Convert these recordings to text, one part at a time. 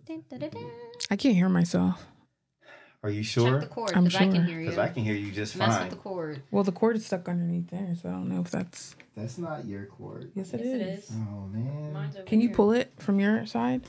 I can't hear myself. Are you sure? Check the cord, I'm because I sure. can hear you. Because I can hear you just fine. Mess with the cord. Well, the cord is stuck underneath there, so I don't know if that's... That's not your cord. Yes, it is. Oh, man. Mine's over Can you here. pull it from your side?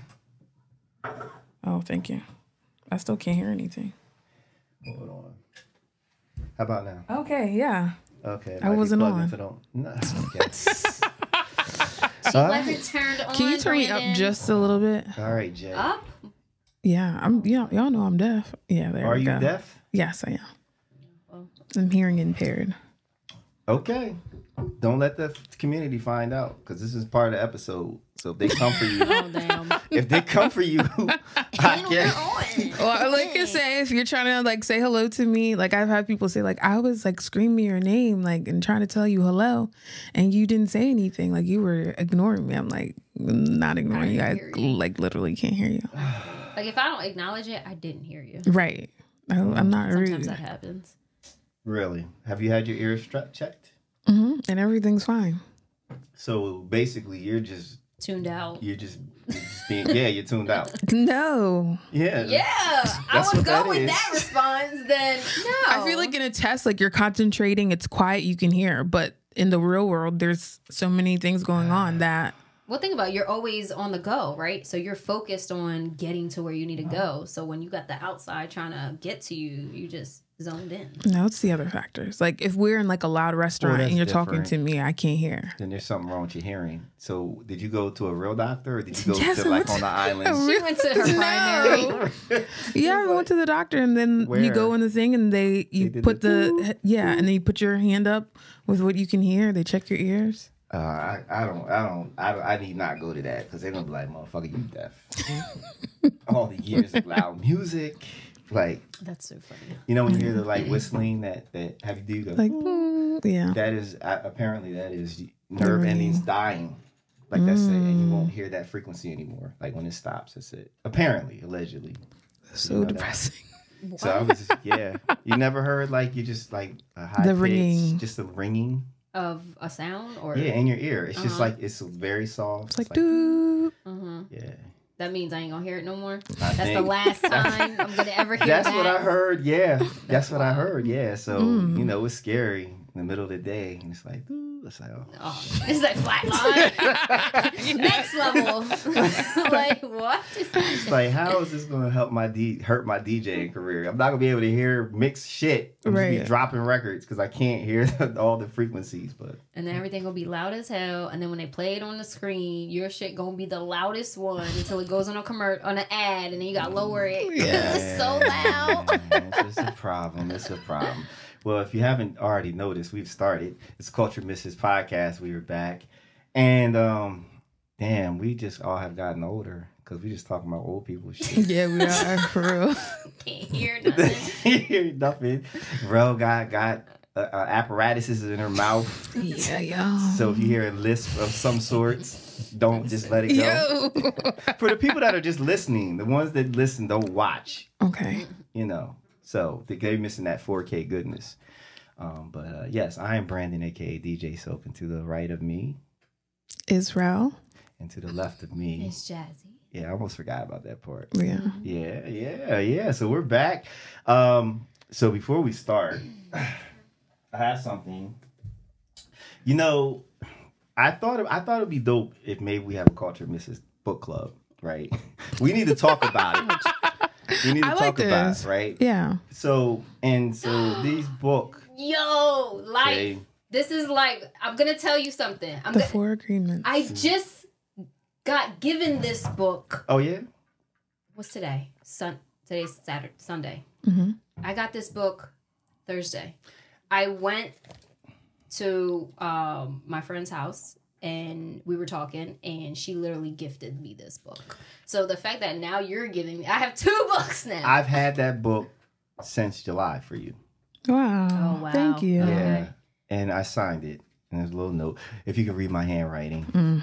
Oh, thank you. I still can't hear anything. Hold on. How about now? Okay, yeah. Okay. I wasn't on. No. Okay. She wasn't turned on. Can you turn me up just a little bit? All right, Jay. Up? Yeah, y'all know I'm deaf. Yeah, there Are we you go. deaf? Yes, I am. Oh. I'm hearing impaired. Okay. Don't let the community find out, because this is part of the episode. So if they come for you, Oh, damn. if they come for you, I guess. Well, like I say, if you're trying to like say hello to me, like I've had people say like I was like screaming your name, like and trying to tell you hello, and you didn't say anything, like you were ignoring me. I'm like not ignoring you. I like literally can't hear you. Like if I don't acknowledge it, I didn't hear you. Right. I'm not Sometimes rude. that happens. Really? Have you had your ears checked? And everything's fine. So basically, you're just Tuned out. being, you're tuned out. No. Yeah. Yeah, I That's would what go that with is. that response. Then no. I feel like in a test, like you're concentrating, it's quiet, you can hear, but in the real world, there's so many things going on that. Well, think about it. You're always on the go, right? So you're focused on getting to where you need to go. So when you got the outside trying to get to you, you just zoned in. No, it's the other factors. Like if we're in like a loud restaurant that's and you're talking different. to me, I can't hear. Then there's something wrong with your hearing. So did you go to a real doctor, or did you go Yes, to I like went on the to island? She went to her primary. Yeah, I went to the doctor and then you Where? go in the thing and you did put the and then you put your hand up with what you can hear. They check your ears. I need not go to that, because they're gonna be like, motherfucker, you deaf. All the years of loud music, like That's so funny. you know when you hear the like whistling that have you do go Like, yeah. that is apparently that is nerve endings dying, like that's it, and you won't hear that frequency anymore. Like when it stops, that's it. Apparently, allegedly. So depressing. So I was you never heard like you just like a high The pitch, ringing. just a ringing. Of a sound, or In your ear. It's just like it's very soft. It's like, doo. Yeah. that means I ain't gonna hear it no more. I That's the think- last time I'm gonna ever hear That's that. what I heard. Yeah, that's what I heard. Yeah, so you know it's scary in the middle of the day, and it's like, ooh, it's like, Oh, it's like flatline. Next level. Like what? it's like, how is this going to help hurt my DJing career? I'm not gonna be able to hear mixed shit. I'm just be Right. dropping records because I can't hear all the frequencies. But And then everything gonna be loud as hell. And then when they play it on the screen, your shit gonna be the loudest one until it goes on on an ad, and then you gotta lower it because it's so loud. It's just a problem. It's a problem. Well, if you haven't already noticed, we've started. It's Culture Misses Podcast. We were back. And, damn, we just all have gotten older because we just talking about old people shit. Yeah, we are for real. Can't hear nothing. Nothing. Rell got apparatuses in her mouth. Yeah, yo. So if you hear a lisp of some sorts, don't just let it go. Yo. For the people that are just listening, the ones that listen don't watch, Okay. you know. So they're missing that 4K goodness. But yes, I am Brandon, a.k.a. DJ Soap. And to the right of me. Israel. And to the left of me. It's jazzy. Yeah, I almost forgot about that part. Yeah. Yeah. So we're back. So before we start, I have something. You know, I thought it'd be dope if maybe we have a Culture Misses book club, right? We need to talk about it. We need to talk about it, right? Yeah. So these book. Yo, life. Okay. This is like, I'm gonna tell you something. The 4 agreements. I just got given this book. Oh yeah. What's today? Today's Sunday. Mm-hmm. I got this book Thursday. I went to my friend's house and we were talking, and she literally gifted me this book. So the fact that now you're giving me, I have 2 books now. I've had that book since July for you. Wow. Oh, wow. Thank you. Okay. Yeah. And I signed it. And there's a little note. If you can read my handwriting.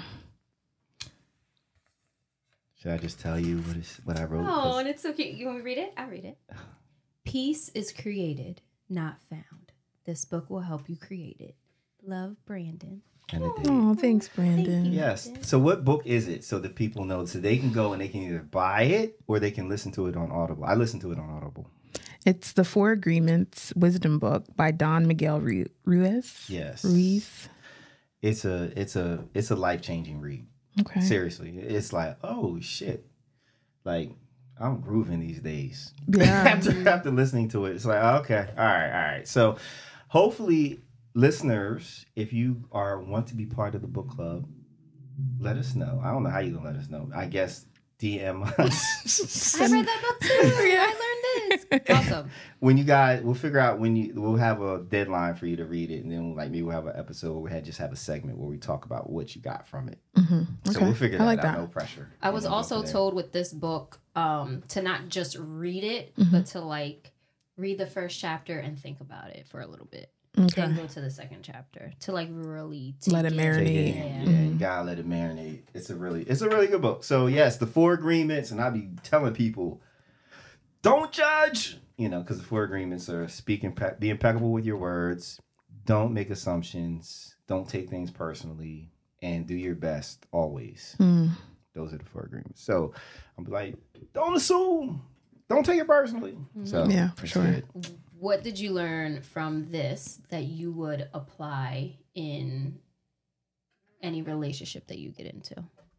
Should I just tell you what I wrote? Oh, and it's so cute. You want me to read it? I'll read it. Peace is created, not found. This book will help you create it. Love, Brandon. And it did. Oh, thanks, Brandon. Yes. So what book is it so that people know so they can go and they can either buy it or they can listen to it on Audible? I listen to it on Audible. It's the Four Agreements Wisdom Book by Don Miguel Ruiz. Yes. Ruiz. It's a life-changing read. Okay. Seriously. It's like, oh shit. Like I'm grooving these days. Yeah. after listening to it, it's like, okay, all right. So hopefully listeners, if you want to be part of the book club, let us know. I don't know how you're gonna let us know. I guess DM us. I read that book too. Yeah. I learned this. Awesome. When you guys, we'll figure out we'll have a deadline for you to read it, and then maybe we'll have an episode where we just have a segment where we talk about what you got from it. Mm-hmm. So Okay. we'll figure I like that out. that. No pressure. I was And then also go from there. told with this book to not just read it, Mm-hmm. but to like read the first chapter and think about it for a little bit. Okay. Then go to the second chapter to like really Let it in. marinate. Take it in. Yeah. Yeah, you gotta let it marinate. It's a really good book. So yes, the Four Agreements, and I be telling people, don't judge. Because the Four Agreements are be impeccable with your words, don't make assumptions, don't take things personally, and do your best always. Mm. Those are the Four Agreements. So I'm like, don't assume, don't take it personally. So Yeah, for it's sure. good. What did you learn from this that you would apply in any relationship that you get into?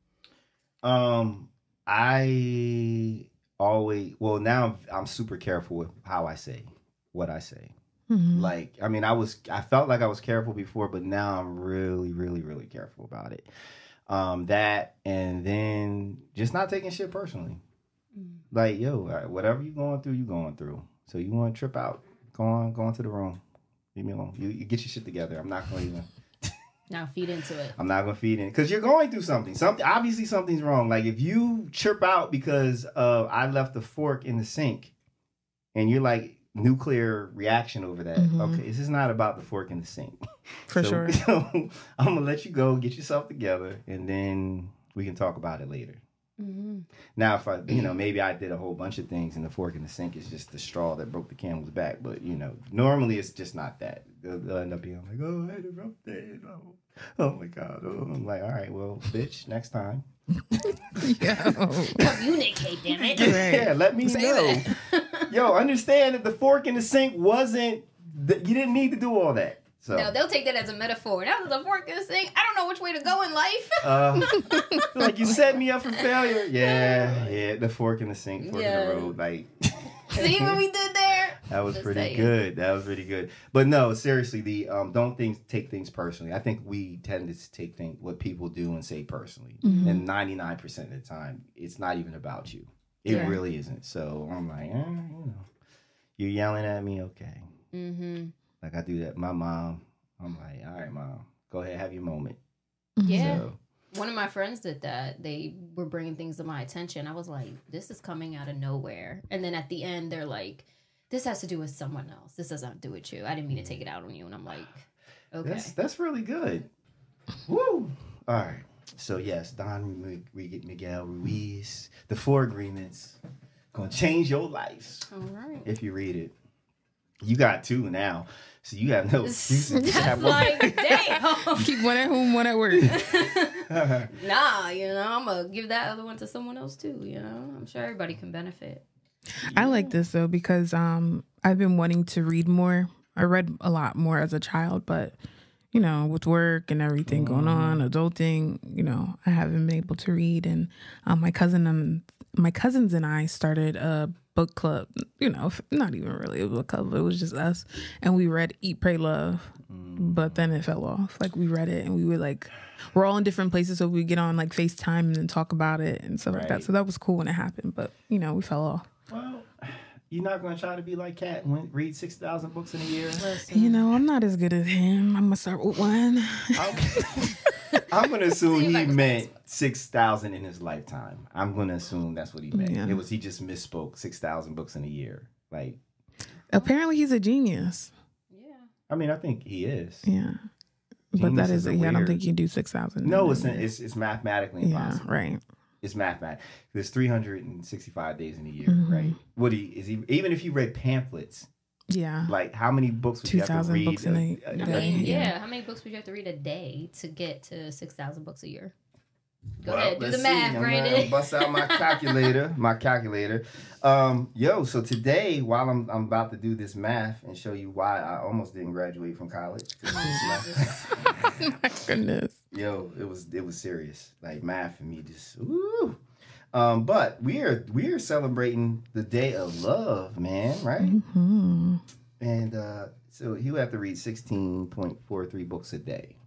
Now I'm super careful with how I say what I say. Mhm. Like, I mean, I felt like I was careful before, but now I'm really, really, really careful about it. That, and then just not taking shit personally. Like, yo, whatever you're going through. So you want to trip out, go into the room. Leave me alone. You get your shit together. I'm not going to even. Now feed into it. I'm not going to feed in because you're going through something. Obviously something's wrong. Like if you chirp out because I left the fork in the sink and you're like nuclear reaction over that. Mhm. Okay, this is not about the fork in the sink. For sure. So I'm going to let you go, get yourself together, and then we can talk about it later. Mm-hmm. Now, if maybe I did a whole bunch of things and the fork in the sink is just the straw that broke the camel's back. But, normally it's just not that. They'll end up being like, oh, I had a rough day. Oh my God. Oh. I'm like, all right, well, bitch, next time. Communicate, damn it. Yeah, let me know. Yo, understand that the fork in the sink you didn't need to do all that. So. No, they'll take that as a metaphor. That was a fork in the sink. I don't know which way to go in life. Like you set me up for failure. Yeah, the fork in the sink, fork in the road. Like, see what we did there? that was Just pretty saying. good. That was really good. But no, seriously, the don't take things personally. I think we tend to take what people do and say personally, and 99% of the time, it's not even about you. It really isn't. So I'm like, you're yelling at me, okay? Mm-hmm. Like I do that. My mom, I'm like, all right, mom, go ahead, have your moment. Yeah. So, One of my friends did that. They were bringing things to my attention. I was like, this is coming out of nowhere. And then at the end, they're like, this has to do with someone else. This doesn't do with you. I didn't mean to take it out on you. And I'm like, okay. That's really good. Woo! All right. So yes, Don Miguel Ruiz, the Four Agreements, gonna change your life All right. if you read it. You got two now, so you have no excuses. You That's have one. like, damn. Keep one at home, one at work. Nah, I'm going to give that other one to someone else too, I'm sure everybody can benefit. I like this though because I've been wanting to read more. I read a lot more as a child, but with work and everything going on, adulting, I haven't been able to read. And my cousins and I started a book club. Not even really a book club. It was just us, and we read Eat, Pray, Love. But then it fell off. Like we read it, and we were like, we're all in different places, so we get on like FaceTime and then talk about it and stuff like that. So that was cool when it happened, but we fell off. Well, you're not going to try to be like Kat and read 6,000 books in a year? I'm not as good as him. I'm going to start with one. I'm going to assume See if I he can meant 6,000 in his lifetime. I'm going to assume that's what he meant. Yeah. He just misspoke 6,000 books in a year. Like, Apparently he's a genius. Yeah. I mean, I think he is. Yeah. But that Geniuses is, are I don't weird. think you can do 6,000. No, it's mathematically impossible. Yeah, right. It's mathematics. There's 365 days in a year, Mhm. right? Even if you read pamphlets Yeah. Like, how many books would you have to 2,000 read? books in a I day. mean, Yeah. yeah. How many books would you have to read a day to get to 6,000 books a year? Go Well, ahead, do let's the math, see. Brandon. I'm bust out my calculator. So today, while I'm about to do this math and show you why I almost didn't graduate from college. Oh my goodness. Yo, it was serious. Like, math for me just woo. But we are celebrating the day of love, man, right? Mm-hmm. And so he would have to read 16.43 books a day.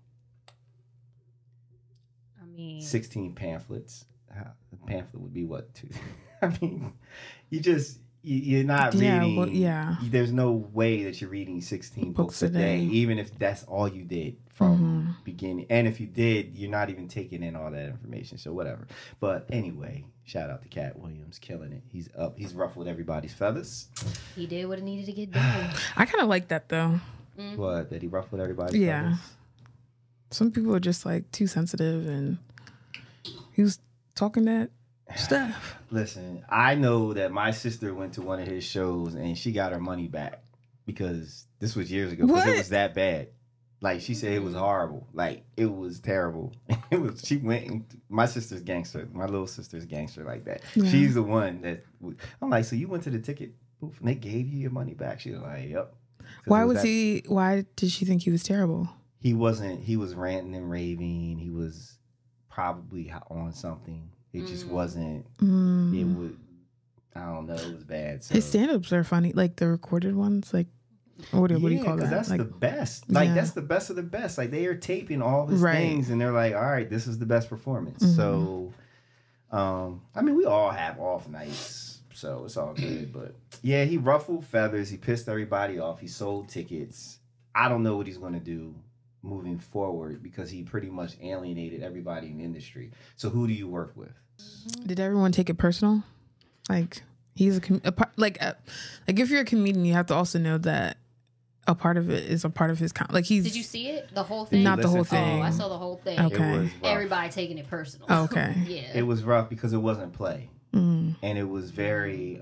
16 pamphlets. The pamphlet would be what? I mean, you're not reading. Well, yeah. There's no way that you're reading 16 books a day, even if that's all you did from beginning. And if you did, you're not even taking in all that information. So whatever. But anyway, shout out to Cat Williams, killing it. He's up. He's ruffled everybody's feathers. He did what it needed to get done. I kind of like that though. What? That he ruffled everybody's feathers? Some people are just like too sensitive, and he was talking that stuff. Listen, I know that my sister went to one of his shows and she got her money back because this was years ago. Because it was that bad. Like, she said it was horrible. Like, it was terrible. She went and my sister's gangster. My little sister's gangster like that. Yeah. She's the one that I'm like, so you went to the ticket booth and they gave you your money back? She was like, yep. Why did she think he was terrible? He was ranting and raving. He was probably on something. It just wasn't. It would. I don't know. It was bad. So. His stand-ups are funny, like the recorded ones. Like, what do you call that? That's like, the best. Like, that's the best of the best. Like, they are taping all his things, and they're like, all right, this is the best performance. So, I mean, we all have off nights, so it's all good. But yeah, he ruffled feathers. He pissed everybody off. He sold tickets. I don't know what he's going to do moving forward because he pretty much alienated everybody in the industry. So who do you work with? Did everyone take it personal? Like, he's if you're a comedian, you have to also know that a part of it is a part of his like he's. Did you see it? The whole thing? Not the whole thing. Oh, I saw the whole thing. Okay. Everybody taking it personal. Okay. Yeah. It was rough because it wasn't play, and it was very.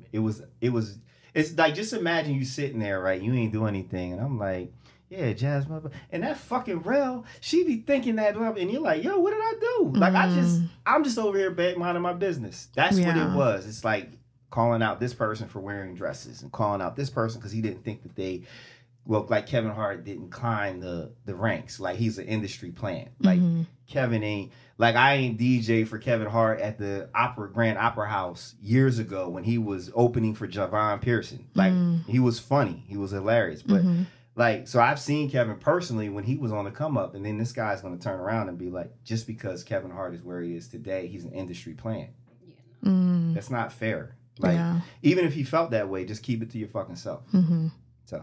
It's like, just imagine you sitting there, right? You ain't doing anything, and I'm like, yeah, Jazz, and that fucking Rell, she be thinking that, and you're like, yo, what did I do? Like, I'm just over here minding my business. That's what it was. It's like calling out this person for wearing dresses and calling out this person because he didn't think that they, like Kevin Hart didn't climb the ranks. Like, he's an industry plant. Like, Kevin ain't, like, I ain't DJ for Kevin Hart at the Grand Opera House years ago when he was opening for Javon Pearson. Like, he was funny. He was hilarious. But, like, so I've seen Kevin personally when he was on the come up, and then this guy's going to turn around and be like, just because Kevin Hart is where he is today, he's an industry plant. Yeah. That's not fair. Like, even if he felt that way, just keep it to your fucking self. So.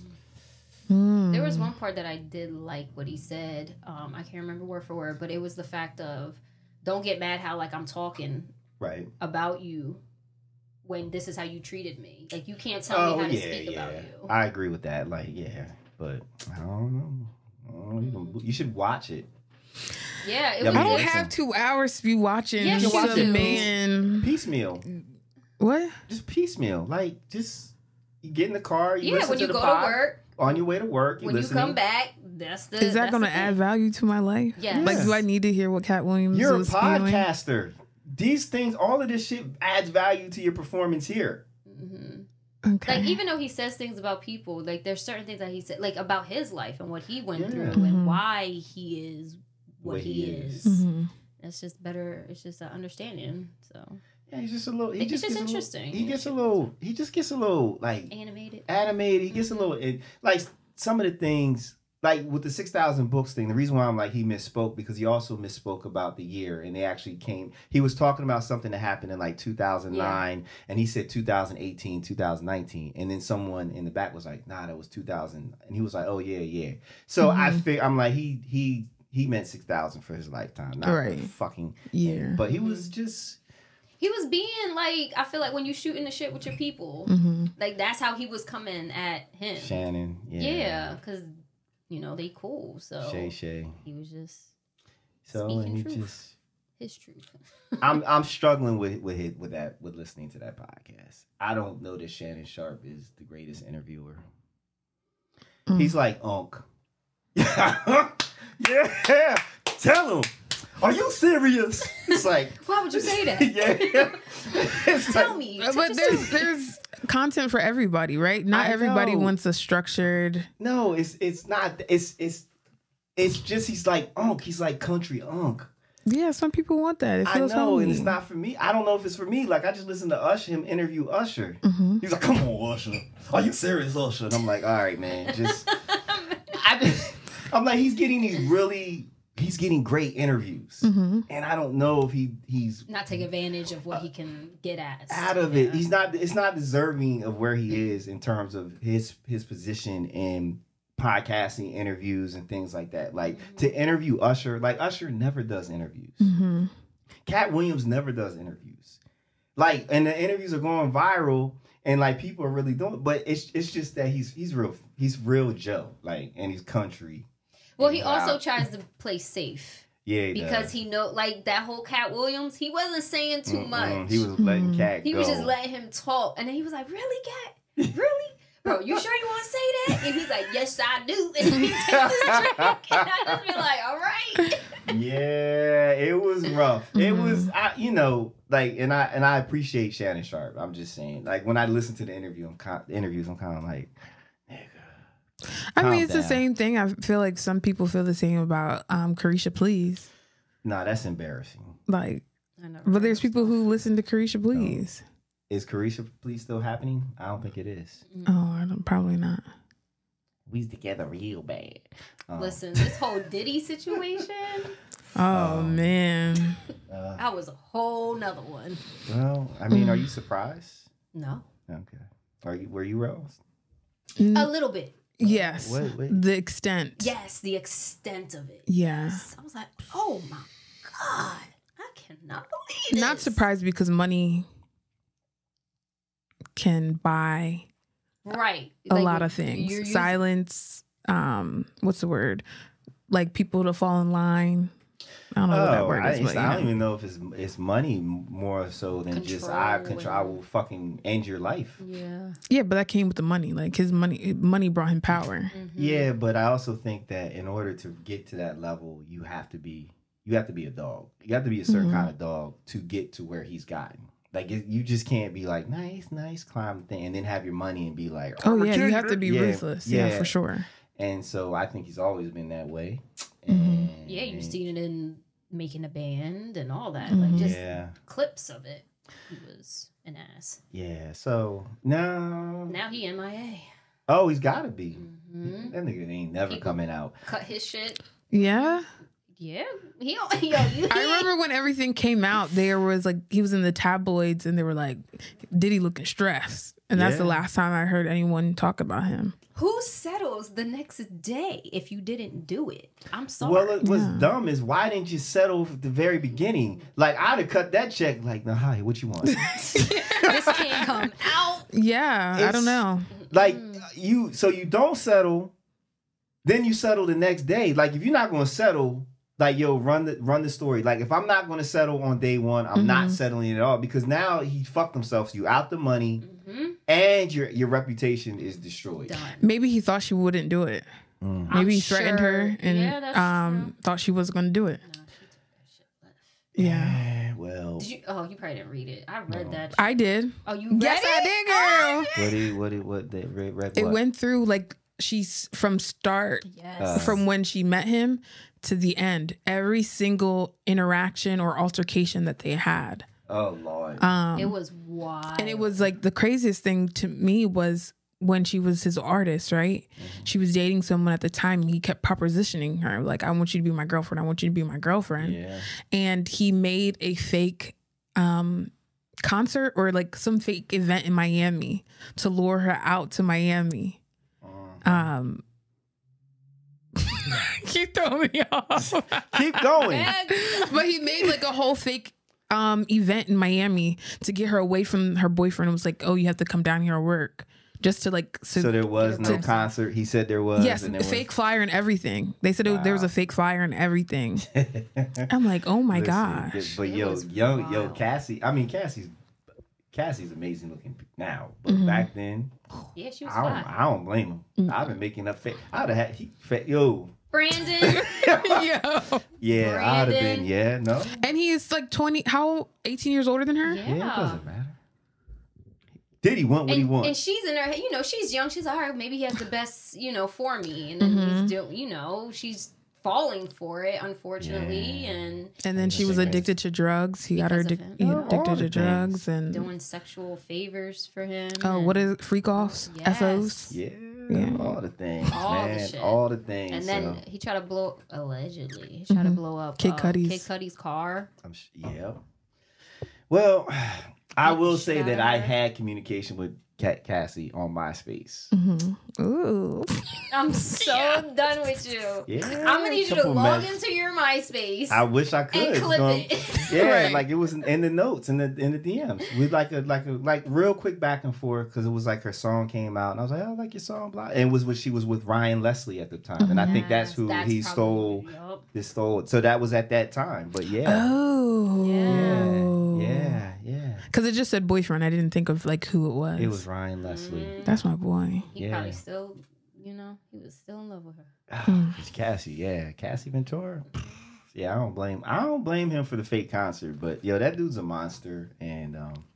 There was one part that I did like what he said. I can't remember word for word, but it was the fact of, don't get mad how, like, I'm talking about you when this is how you treated me. Like, you can't tell me how to speak about you. I agree with that. Like, but I don't know. You should watch it. Yeah, I don't have 2 hours to be watching some man piecemeal. What? Just piecemeal. Like, just you get in the car. You listen when to you the go pod, to work. On your way to work, when you come back, is that going to add value to my life? Yes. Like, do I need to hear what Cat Williams You're was a podcaster. These things, all of this shit adds value to your performance here. Okay. Like, even though he says things about people, like, there's certain things that he said, like, about his life and what he went through and why he is what he is. It's just better. It's just an understanding. So. Yeah, he's just a little. He just it's gets interesting. He just gets a little like animated. He gets a little like some of the things, like with the 6,000 books thing. The reason why I'm like, he misspoke because he also misspoke about the year, and they actually came. He was talking about something that happened in like 2009, and he said 2018, 2019, and then someone in the back was like, nah, that was 2000, and he was like, oh yeah. So I'm like, he meant 6,000 for his lifetime, not for the fucking year. But he was just. He was being like, I feel like when you shooting the shit with your people, like, that's how he was coming at him. Shannon, yeah, because they cool. So Shay, he was just so and he truth. just his truth. I'm struggling with listening to that podcast. I don't know that Shannon Sharp is the greatest interviewer. He's like Unc. Yeah, tell him. Are you serious? It's like, why would you say that? Yeah. Tell me. But there's content for everybody, right? Not everybody wants a structured. No, it's not. It's just he's like Unc. He's like country Unc. Yeah, some people want that. It feels I know, homey. and it's not for me. I don't know if it's for me. Like, I just listened to Usher, him interview Usher. He's like, "Come on, Usher. Are you serious, Usher?" And I'm like, "All right, man. Just." I'm like, he's getting great interviews, and I don't know if he's not take advantage of what he can get out of it. He's not. It's not deserving of where he is in terms of his position in podcasting, interviews, and things like that. Like to interview Usher, like Usher never does interviews. Cat Williams never does interviews. Like, and the interviews are going viral, and like people are really doing it. But it's just that he's real Joe, like, and he's country. Well, he also tries to play safe. Yeah, because he know, like that whole Cat Williams, he wasn't saying too much. He was letting Cat go. He was just letting him talk, and then he was like, "Really, Cat? Really, bro? You sure you want to say that?" And he's like, "Yes, I do." And he takes his drink, and I just be like, "All right." Yeah, it was rough. It was, like, and I appreciate Shannon Sharp. I'm just saying, like, when I listen to the interviews, I'm kind of like, I mean, it's the same thing. I feel like some people feel the same about Carisha Please. Nah, that's embarrassing. Like, but there's people who listen to Carisha Please. No. Is Carisha Please still happening? I don't think it is. Oh, probably not. We together real bad. Listen, this whole Diddy situation. Oh man, that was a whole nother one. Well, I mean, are you surprised? No. Okay. Were you Rose? A little bit. Yes. What? The extent. Yes, the extent of it. Yeah. I was like, oh my God. I cannot believe this. Not surprised because money can buy a lot of things. Silence. What's the word? Like people to fall in line. I don't know what that word is. I don't even know if it's money more so than just I will fucking end your life. Yeah. Yeah, but that came with the money. Like his money brought him power. Yeah, but I also think that in order to get to that level, you have to be a dog. You have to be a certain kind of dog to get to where he's gotten. Like you just can't be like nice climb thing and then have your money and be like, oh yeah, you have to be ruthless. Yeah, for sure. And so I think he's always been that way. And, yeah, you've seen it in making a band and all that. Like just clips of it. He was an ass. Yeah, so now he MIA. Oh, he's gotta be. That nigga ain't never coming out. Cut his shit. Yeah. Yeah. I remember when everything came out, there was like he was in the tabloids and they were like, Diddy looking stressed. And that's the last time I heard anyone talk about him. Who settles the next day if you didn't do it? I'm sorry. Well, what's dumb is why didn't you settle at the very beginning? Like, I'd have cut that check. Like, no, hi, what you want? This can't come out. Yeah, I don't know. Like, you don't settle, then you settle the next day. Like, if you're not going to settle, like, yo, run the story. Like, if I'm not going to settle on day one, I'm not settling at all because now he fucked himself. So you out the money. And your reputation is destroyed. Done. Maybe he thought she wouldn't do it. Maybe he threatened her and thought she wasn't going to do it. No, she took that shit left. Yeah. Well. Did you? Oh, you probably didn't read it. I read that. I did. Oh, you read yes, it? I did, girl. What they read? It went through like she's from start, from when she met him to the end. Every single interaction or altercation that they had. Oh Lord. It was wild. And it was like the craziest thing to me was when she was his artist, right? She was dating someone at the time. He kept propositioning her like, I want you to be my girlfriend. I want you to be my girlfriend. Yeah. And he made a fake concert or like some fake event in Miami to lure her out to Miami. Keep throwing me off. Keep going. But he made like a whole fake event in Miami to get her away from her boyfriend. It was like, oh, you have to come down here and work just to like. So there was no concert. He said there was. Yes, and there fake flyer and everything. They said there was a fake flyer and everything. was. I'm like, oh my Listen, gosh. But Cassie. I mean, Cassie's amazing looking now, but Mm-hmm. back then, Yeah, she was I don't blame him. I've been making up fake. I'd have had Brandon. Yeah. Yeah, I'd have been. Yeah, no. And he is like 18 years older than her? Yeah. Yeah, it doesn't matter. Did he want what he want? And she's in her, she's young. She's all right. Maybe he has the best, for me. And then he's doing, she's falling for it, unfortunately. Yeah. And then she was addicted to drugs. He got her addicted to drugs and doing sexual favors for him. Oh, what is it? Freak offs? Yes. FOs? Yeah, Yeah. all the things, All the man. shit. All the things. And then he tried to blow, allegedly, he tried to blow up Kid Cudi's. Kid Cudi's car. Yeah. Well, I will say Shot that her. I had communication with Cassie on MySpace. Ooh. I'm so done with you. Yeah, I'm gonna need you to couple log mess- into your MySpace. I wish I could. and clip it. Yeah, Right. like it was in the notes in the DMs. We like real quick back and forth because it was like her song came out and I was like, oh, I like your song, blah. And it was when she was with Ryan Leslie at the time, and I think that's who he stole. Yup. This stole. So that was at that time. But yeah, Oh. yeah. Because it just said boyfriend. I didn't think of like who it was. It was Ryan Leslie. That's my boy. He probably still, he was still in love with her. It's Cassie, Cassie Ventura. Yeah, I don't blame him for the fake concert, but that dude's a monster, and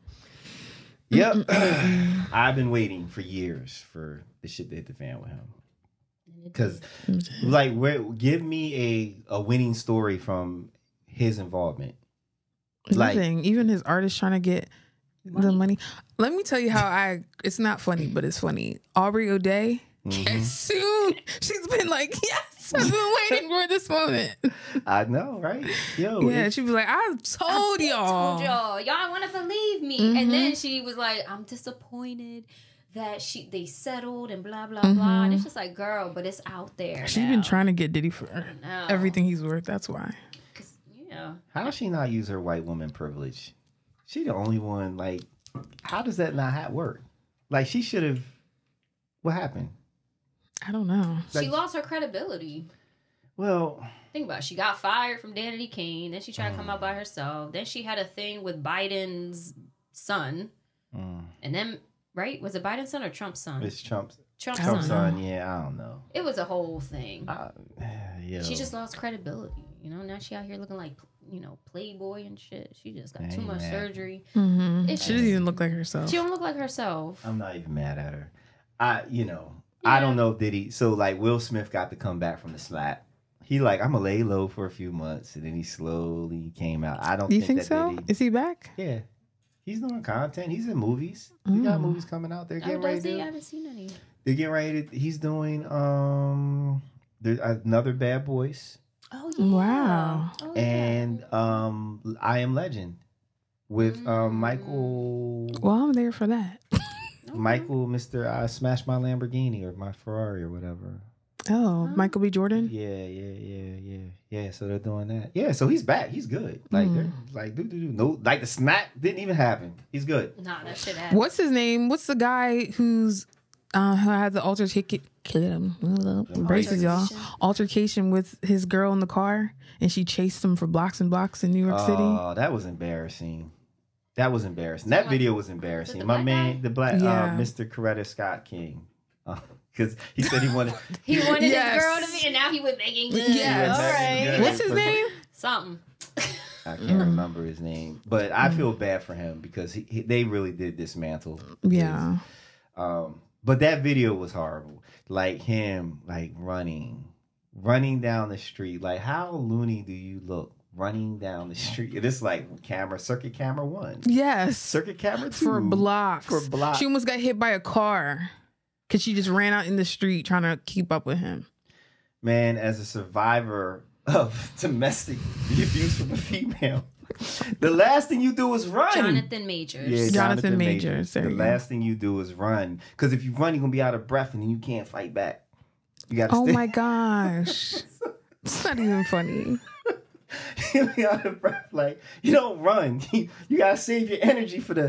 yep, I've been waiting for years for the shit to hit the fan with him. Because, give me a winning story from his involvement. Nothing. Even his artist trying to get the money. Let me tell you how it's not funny, but it's funny. Aubrey O'Day, as soon she's been like, yes, I've been waiting for this moment. I know, right? Yeah, she was like, I told y'all. Y'all want to believe me. And then she was like, I'm disappointed that they settled and blah, blah, blah. And it's just like, girl, but it's out there. She's been trying to get Diddy for everything he's worth. That's why. How does she not use her white woman privilege? She the only one, how does that not work? Like, she should have, what happened? I don't know. She lost her credibility. Well, think about it. She got fired from Danity Kane. Then she tried to come out by herself. Then she had a thing with Biden's son. And then, right? Was it Biden's son or Trump's son? It's Trump's Trump's son. Yeah, I don't know. It was a whole thing. Yeah. She just lost credibility. Now she out here looking like, Playboy and shit. She just got too much surgery. She doesn't even look like herself. She don't look like herself. I'm not even mad at her. I don't know if Diddy. So Will Smith got to come back from the slap. He I'm gonna lay low for a few months, and then he slowly came out. I don't. You think think so? Diddy, Is he back? Yeah, he's doing content. He's in movies. He got movies coming out. They're getting ready to. I haven't seen any. They're getting ready to. He's doing another Bad Boys. Oh yeah! Wow. Oh, yeah. And I Am Legend with Michael. Well, I'm there for that. Michael, Mr. I Smashed My Lamborghini or my Ferrari or whatever. Oh, Michael B. Jordan? Yeah, so they're doing that. Yeah, so he's back. He's good. They're no, the snap didn't even happen. He's good. Nah, that shit happened. What's his name? What's the guy who had the braces, y'all. Altercation with his girl in the car, and she chased him for blocks and blocks in New York City. Oh, that was embarrassing. That video was embarrassing. My man, the black Mr. Coretta Scott King. Because he said he wanted his girl to be, and now he was making good. Yes. All right. What's his name? Something. I can't remember his name, but I feel bad for him because they really did dismantle. Yeah. But that video was horrible. Him, running down the street. How loony do you look running down the street? And it's circuit camera 1. Yes. Circuit camera 2. For blocks. For blocks. She almost got hit by a car because she just ran out in the street trying to keep up with him. Man, as a survivor of domestic abuse from a female, the last thing you do is run. Jonathan Majors. Yeah, Jonathan Majors. The last thing you do is run. Because if you run, you're going to be out of breath and then you can't fight back. You got to Oh my gosh. It's not even funny. You'll be out of breath. You don't run. You got to save your energy for the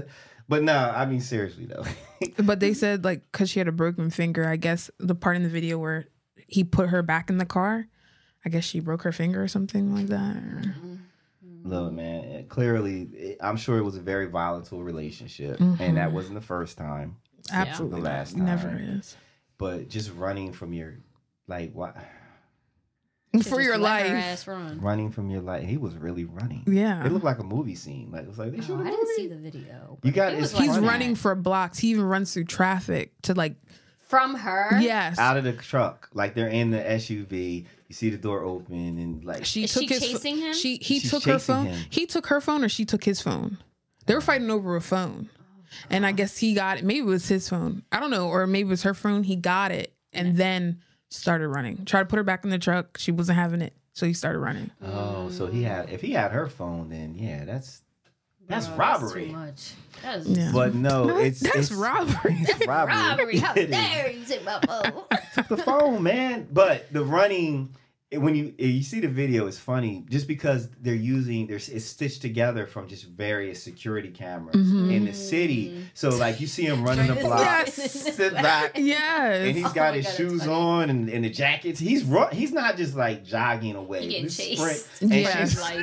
But no, I mean seriously though. But they said like because she had a broken finger, I guess the part in the video where he put her back in the car, I guess she broke her finger or something like that. Look, man, clearly, I'm sure it was a very volatile relationship, and that wasn't the first time. Absolutely, the last time. Never is. But just running from your, like, what? For your life, running from your life. He was really running. Yeah, it looked like a movie scene. Like it was like they should. I didn't see the video. You got. He's running for blocks. He even runs through traffic to like from her. Yes, out of the truck. Like they're in the SUV. You see the door open and like Is she chasing him? He took her phone. He took her phone, or she took his phone. They were fighting over a phone, and I guess he got it. Maybe it was his phone. I don't know, or maybe it was her phone. He got it and then started running. Tried to put her back in the truck. She wasn't having it. So he started running. Oh, so if he had her phone, then yeah, that's robbery. That's too much. But no, it's robbery. It's robbery. How dare you take my phone? Took the phone, man. But the running, when you see the video, it's funny just because it's stitched together from just various security cameras in the city. So like you see him running the block, sit back, and he's got his shoes on and the jackets. He's not just like jogging away. He getting chased. Sprint, his life.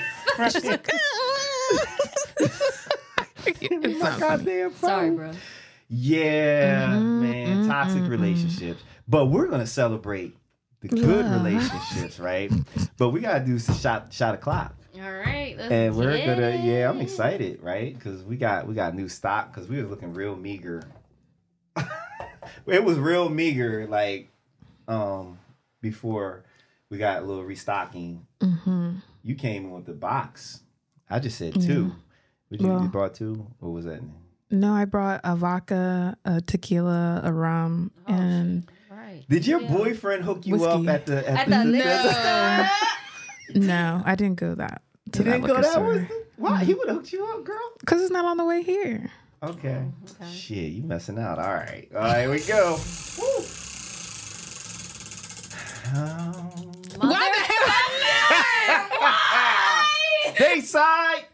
It's my goddamn phone. Sorry, bro. Yeah, man, toxic relationships. But we're gonna celebrate the good relationships, right? But we gotta do some shot o'clock. All right, and we're gonna. Yeah, I'm excited, right? Because we got new stock because we was looking real meager. It was real meager, like before we got a little restocking. You came in with the box. I just said 2. You brought 2? What was that? No, I brought a vodka, a tequila, a rum, and. Right. Did your boyfriend hook you up at the liquor store? No, I didn't go that. You didn't go that way? Why? He would have hooked you up, girl? Because it's not on the way here. Okay. Shit, you messing out. All right. Here we go. Woo. Why the hell? Why? Stateside.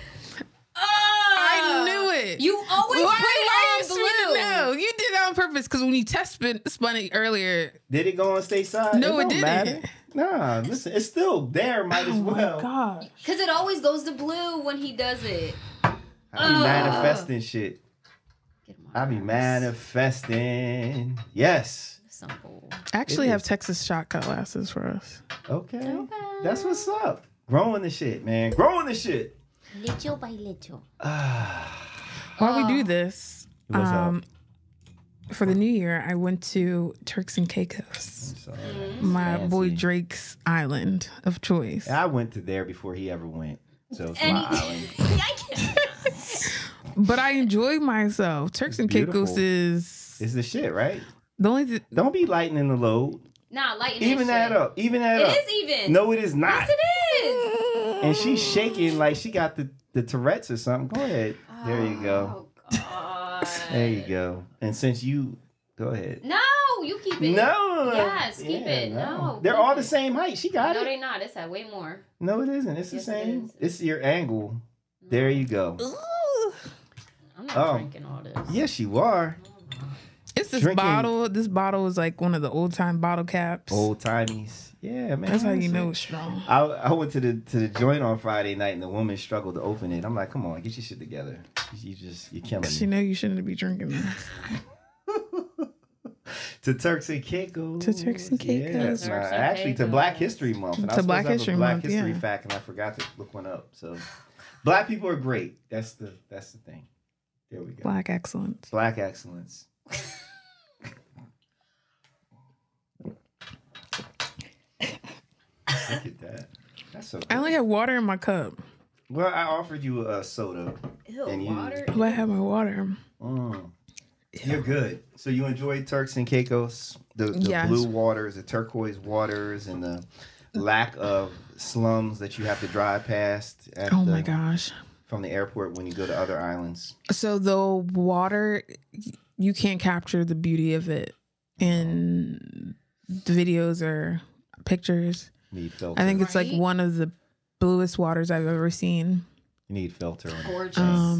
I knew it. You always put it on blue. No, you did it on purpose because when you spun it earlier. Did it go on Stateside? No, it didn't. Matter. Nah, listen, it's still there. Might as well. Oh my God. Because it always goes to blue when he does it. I be manifesting shit. I be manifesting. Yes. Simple. I actually have Texas shotgun glasses for us. Okay. That's what's up. Growing the shit, man. Growing the shit. Little by little. While we do this, What's up? for the new year, I went to Turks and Caicos, my boy Drake's island of choice. I went to there before he ever went, so it's my island. But I enjoyed myself. Turks and Caicos is the shit, right? The only don't be lightening the load. Nah, lighten even that shit. up. Even that up. It is even. No, it is not. Yes, it is. And she's shaking like she got the Tourette's or something. Go ahead. There you go. Oh God. There you go. And since you go ahead. No, you keep it. No. Yes, keep it. No. They're all the same height. She got it. No, they're not. It's at way more. No, it isn't. It's the same. It's your angle. There you go. Ooh. I'm not drinking all this. Yes, you are. It's this bottle. This bottle is like one of the old time bottle caps. Old timies. Yeah, man. That's how you know it's strong. I went to the joint on Friday night and the woman struggled to open it. I'm like, come on, get your shit together. You're killing me. She know you shouldn't be drinking this. To Turks and Caicos. To Turks and Caicos. Yeah, actually, to Black History Month. And to Black History Black Month, History fact, and I forgot to look one up. So, Black people are great. That's the thing. There we go. Black excellence. Black excellence. Look at that. That's so cool. I only have water in my cup. Well, I offered you a soda. Ew, and water? Well, I have my water. You're good. So you enjoyed Turks and Caicos, the blue waters, the turquoise waters, and the lack of slums that you have to drive past. My gosh. From the airport when you go to other islands. So the water, you can't capture the beauty of it in the videos or pictures. Need filter. I think it's like one of the bluest waters I've ever seen. You need filter. Gorgeous.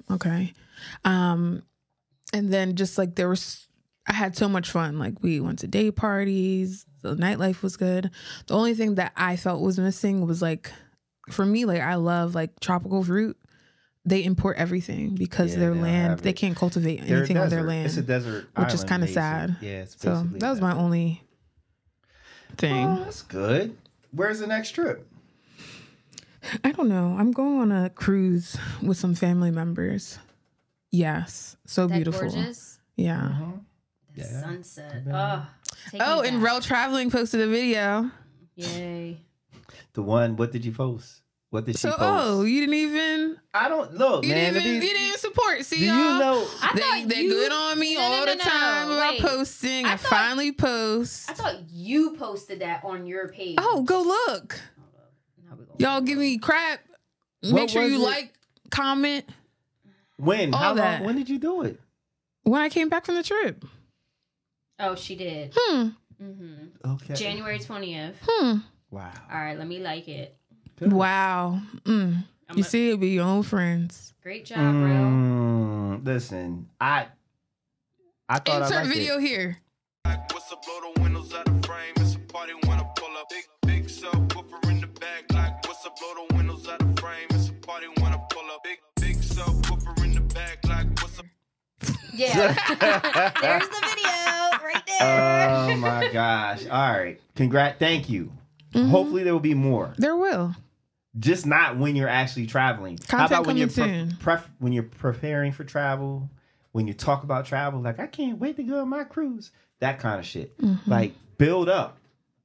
Okay. And then just like I had so much fun. Like we went to day parties. The nightlife was good. The only thing that I felt was missing was like, for me, like I love like tropical fruit. They import everything because their land, they can't cultivate anything on their land. It's a desert which is kind of sad. Yeah, it's so that was my only thing. Oh, that's good. Where's the next trip? I don't know. I'm going on a cruise with some family members. Yes. So beautiful. Gorgeous? Yeah. Uh-huh. The sunset. Oh, and Rell Traveling posted a video. Yay. The one, what did you post? What did she post? Oh, you didn't even... I don't know, man. You didn't support. See, do y'all? You know? They good on me all the time about posting. I finally post. I thought you posted that on your page. Oh, go look. Y'all give me crap. Make sure you like, comment. When? All How that. long? When did you do it? When I came back from the trip. Oh, she did. Mm-hmm. Okay. January 20th. Wow. All right, let me like it. Good. Wow. You see, it be your own friends. Great job, Rell. Listen, I thought I insert liked video it. here. What's up, blow the windows out of frame. It's a party when I pull up. Big subwoofer in the back. Like, what's up, blow the windows out of frame. It's a party when I pull up. Big subwoofer in the back. Like, what's up? Yeah. There's the video right there. Oh my gosh. All right. Thank you. Mm-hmm. Hopefully there will be more. There will. Just not when you're actually traveling. Content How about when you're soon. when you're preparing for travel, when you talk about travel, like I can't wait to go on my cruise. That kind of shit. Mm-hmm. Like build up.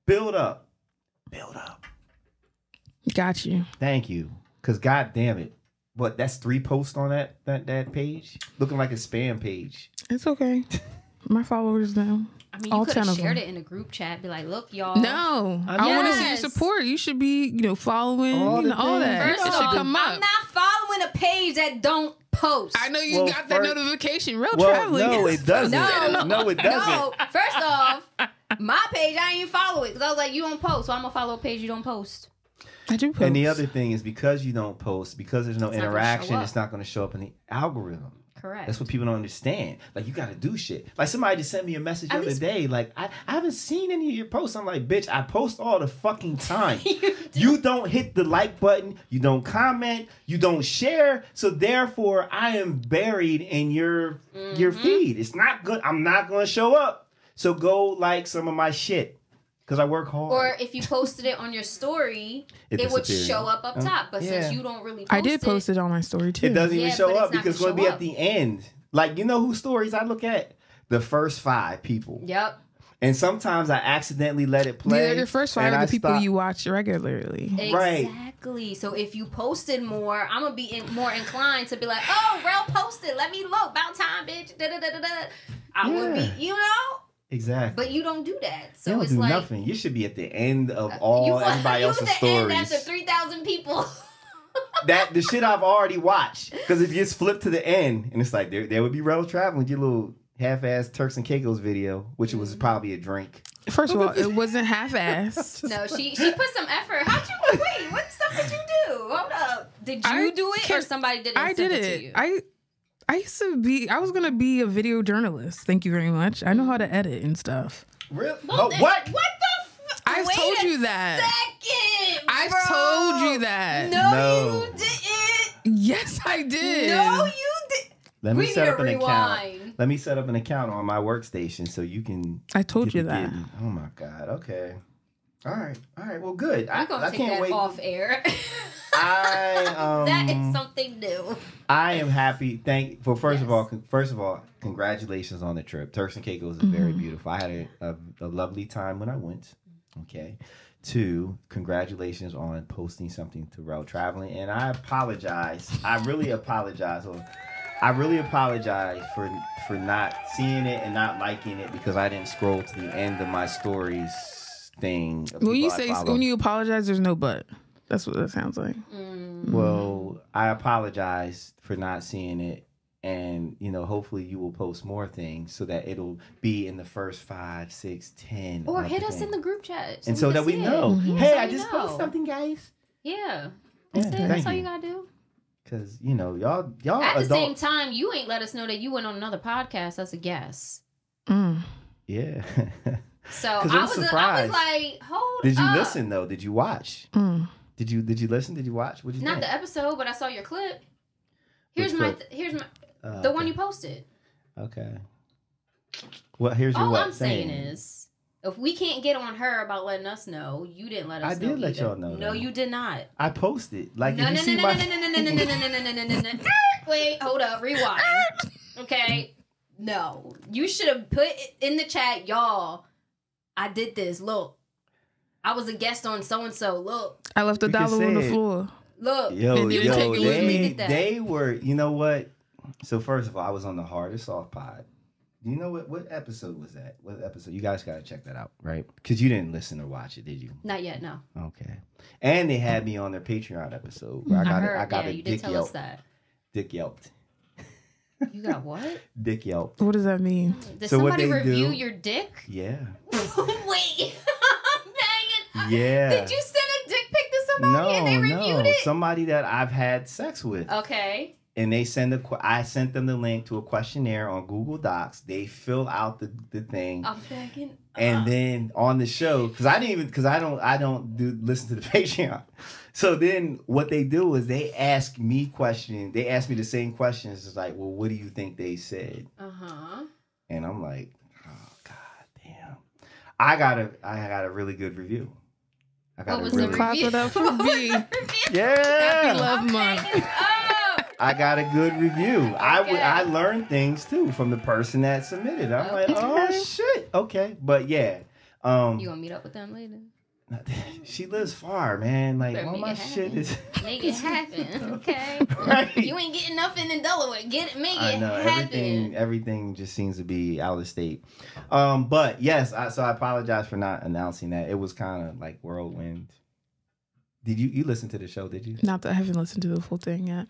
Got you. Thank you. Cause god damn it. What, that's 3 posts on that page? Looking like a spam page. It's okay. My followers know. I mean, you could have shared it in a group chat. Be like, look, y'all. No. I want to see your support. You should be, following all that. First it should come up. I'm not following a page that don't post. I know you got that notification. Rell Traveling. No, it doesn't. No, it doesn't. No, first off, my page, I ain't follow it. Because I was like, you don't post. So I'm going to follow a page you don't post. I do post. And the other thing is because you don't post, because there's no interaction, it's not going to show up in the algorithm. Correct. That's what people don't understand. Like, you got to do shit. Like, somebody just sent me a message the other day. Like, I haven't seen any of your posts. I'm like, bitch, I post all the fucking time. You don't hit the like button. You don't comment. You don't share. So, therefore, I am buried in your feed. It's not good. I'm not going to show up. So, go like some of my shit. Because I work hard. Or if you posted it on your story, it would show up top. But since you don't really post I did post it on my story too. It doesn't even show up because it's going to be at the end. Like, you know whose stories I look at? The first 5 people. Yep. And sometimes I accidentally let it play. Yeah, the first 5 are the people you watch regularly. Exactly. Right. So if you posted more, I'm going to be more inclined to be like, oh, Rell posted. Let me look. About time, bitch. I would be, Exactly. But you don't do that. So you don't it's do like nothing. You should be at the end of everybody else's stories. End after 3,000 people. That the shit I've already watched. Because if you just flip to the end and it's like there would be Rell Traveling, your little half-assed Turks and Caicos video, which was probably a drink. First of all, it wasn't half-assed. No, she put some effort. What stuff did you do? Hold up. Did you do it or somebody did it? I did it. I used to I was going to be a video journalist. Thank you very much. I know how to edit and stuff. Really? Well, what the I've told you that. I've told you that. No, you didn't. Yes, I did. No, you did. Let me set up an account. Let me set up an account on my workstation so you can. I told you that. Oh my god. Okay. All right. Well, good. I'm gonna take that off air. That is something new. I am happy. First of all, congratulations on the trip. Turks and Caicos is very beautiful. I had a lovely time when I went. Okay. 2, congratulations on posting something to Rell Traveling, and I apologize. I really apologize for not seeing it and not liking it because I didn't scroll to the end of my stories thing. When you apologize, there's no but. That's what that sounds like. Well, I apologize for not seeing it. And, hopefully you will post more things so that it'll be in the first 5, 6, 10. Or hit us in the group chat. And so that we know. Hey, I just posted something, guys. Yeah. That's all you got to do. Because, you know, y'all At the adult. same time, you ain't let us know that you went on another podcast as a guest. Yeah. So 'Cause I I'm was surprised. like, hold Did you up. listen, though? Did you watch? Did you listen? Did you watch? What'd you Not think? the episode, but I saw your clip. Here's Which my clip? the Okay. one you posted. Okay. Well, here's your All what I'm saying thing. is, if we can't get on her about letting us know, you didn't let us know. I did let either. y'all know, No, though. you did not. I posted. Like, No, if no, you see no, my... no, no, no, no, no, no, no, no, no, no, no, no. Wait, hold up, rewind. Okay, no, you should have put in the chat, y'all. I did this. Look, I was a guest on so and so. Look, I left $1 You can on say the it. floor. look. Yo, And didn't take it with me. Did that. they were, you know what? So first of all, I was on the Hard or Soft Pod. Do you know what episode was that? What episode? You guys got to check that out, right? Because you didn't listen or watch it, did you? Not yet, no. Okay. And they had me on their Patreon episode where I got yeah, a you did dick tell yelp. us that. Dick yelped. You got what? Dick yelp. What does that mean? Did So what somebody they review do- your dick? Yeah. Wait, Megan. Yeah. Did you send a dick pic to somebody and they reviewed it? Somebody that I've had sex with. Okay. And they I sent them the link to a questionnaire on Google Docs. They fill out the thing. I'm thinking. And then on the show, because I don't listen to the Patreon. So then what they do is they ask me questions. They ask me the same questions. It's like, well, what do you think they said? And I'm like, oh god damn. I got a really good review. I got What was a the really Clap it up for me. yeah. Happy Love Month. I got a good review. Okay. I learned things too from the person that submitted. I'm like, oh shit, okay, but yeah. You gonna meet up with them later? She lives far, man. Like Better all make my it shit happen. is. Make it happen, okay? Right. You ain't getting nothing in Delaware. Make I it know happen. everything just seems to be out of state. But yes, so I apologize for not announcing that. It was kind of like whirlwind. Did you listen to the show? Did you? Not that I haven't listened to the full thing yet.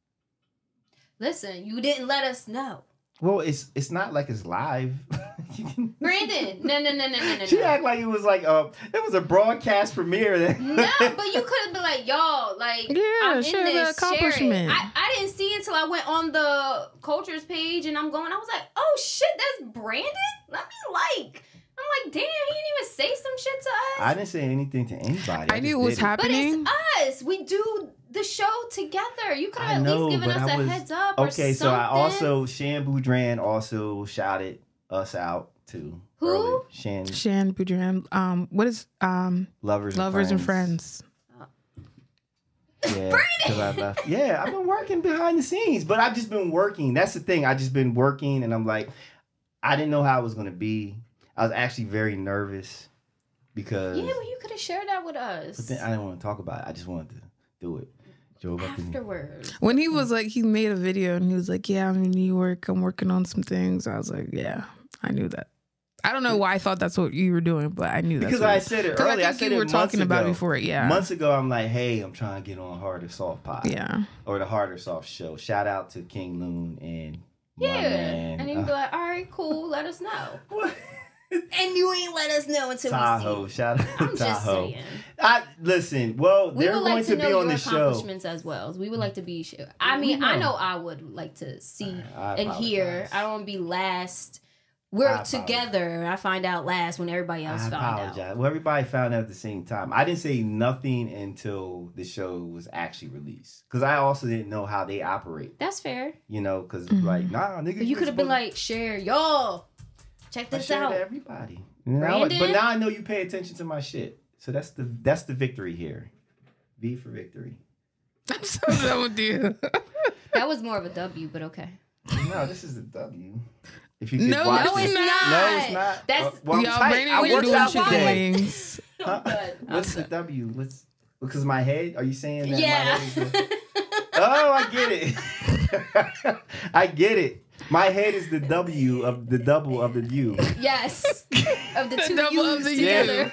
Listen, you didn't let us know. Well, it's not like it's live. Brandon, no. She act like it was like it was a broadcast premiere. No, but you could have been like, y'all, like, Yeah, I'm share in the this, share accomplishment. it. I didn't see it until I went on the cultures page and I was like, oh shit, that's Brandon? Let me like. I'm like, damn, he didn't even say some shit to us. I didn't say anything to anybody. I knew what was But happening. it's us. We do the show together. You could I have at know, least given but us I a was- heads up or Okay, something. so I also Shan Boudran also shouted us out too. Who? earlier. Shan Shan Boudran. What is Lovers and Friends? Yeah, because I left. Yeah, I've been working behind the scenes, but I've just been working. That's the thing. I just been working, and I'm like, I didn't know how it was gonna be. I was actually very nervous because. Yeah, well, you could have shared that with But us then I didn't want to talk about it. I just wanted to do it. Drove up in afterwards. When he was like, he made a video and he was like, yeah, I'm in New York. I'm working on some things. I was like, yeah, I knew that. I don't know why I thought that's what you were doing, but I knew that. Because I said it earlier. I said you it were talking months about ago. before. Yeah. Months ago, I'm like, hey, I'm trying to get on Hard or Soft Pod. Yeah. Or the Hard or Soft show. Shout out to King Loon and my Yeah, man. and you'd be like, all right, cool, let us know. And you ain't let us know until Tahoe. we see. Shout out to I'm just Tahoe. saying. Listen, well, We they're would going like to to be know on your the show. accomplishments as well. We would like to be. I mean, I know I would like to see I and hear. apologize. I don't want to be last. I We're apologize. together. I find out last when everybody else I found apologize. out. Well, everybody found out at the same time. I didn't say nothing until the show was actually released. Because I also didn't know how they operate. That's fair. You know, because Mm-hmm. like, nah, nigga. But you could have been like, share, y'all. Check I this share out. to everybody. Now, Brandon? but now I know you pay attention to my shit. So that's the victory here. V for victory. I'm so done with you. That was more of a W, but okay. No, this is the W. If you could No, watch no, it. it's not. No, it's not. That's- well, I'm Y'all, tight. Brandon, I when you worked doing out chicken today. wings? Huh? What's the W? What's because my head? Are you saying that? My Yeah. head is the, oh, I get it. I get it. My head is the W of the double of the U. Yes. Of the two double U's of the together.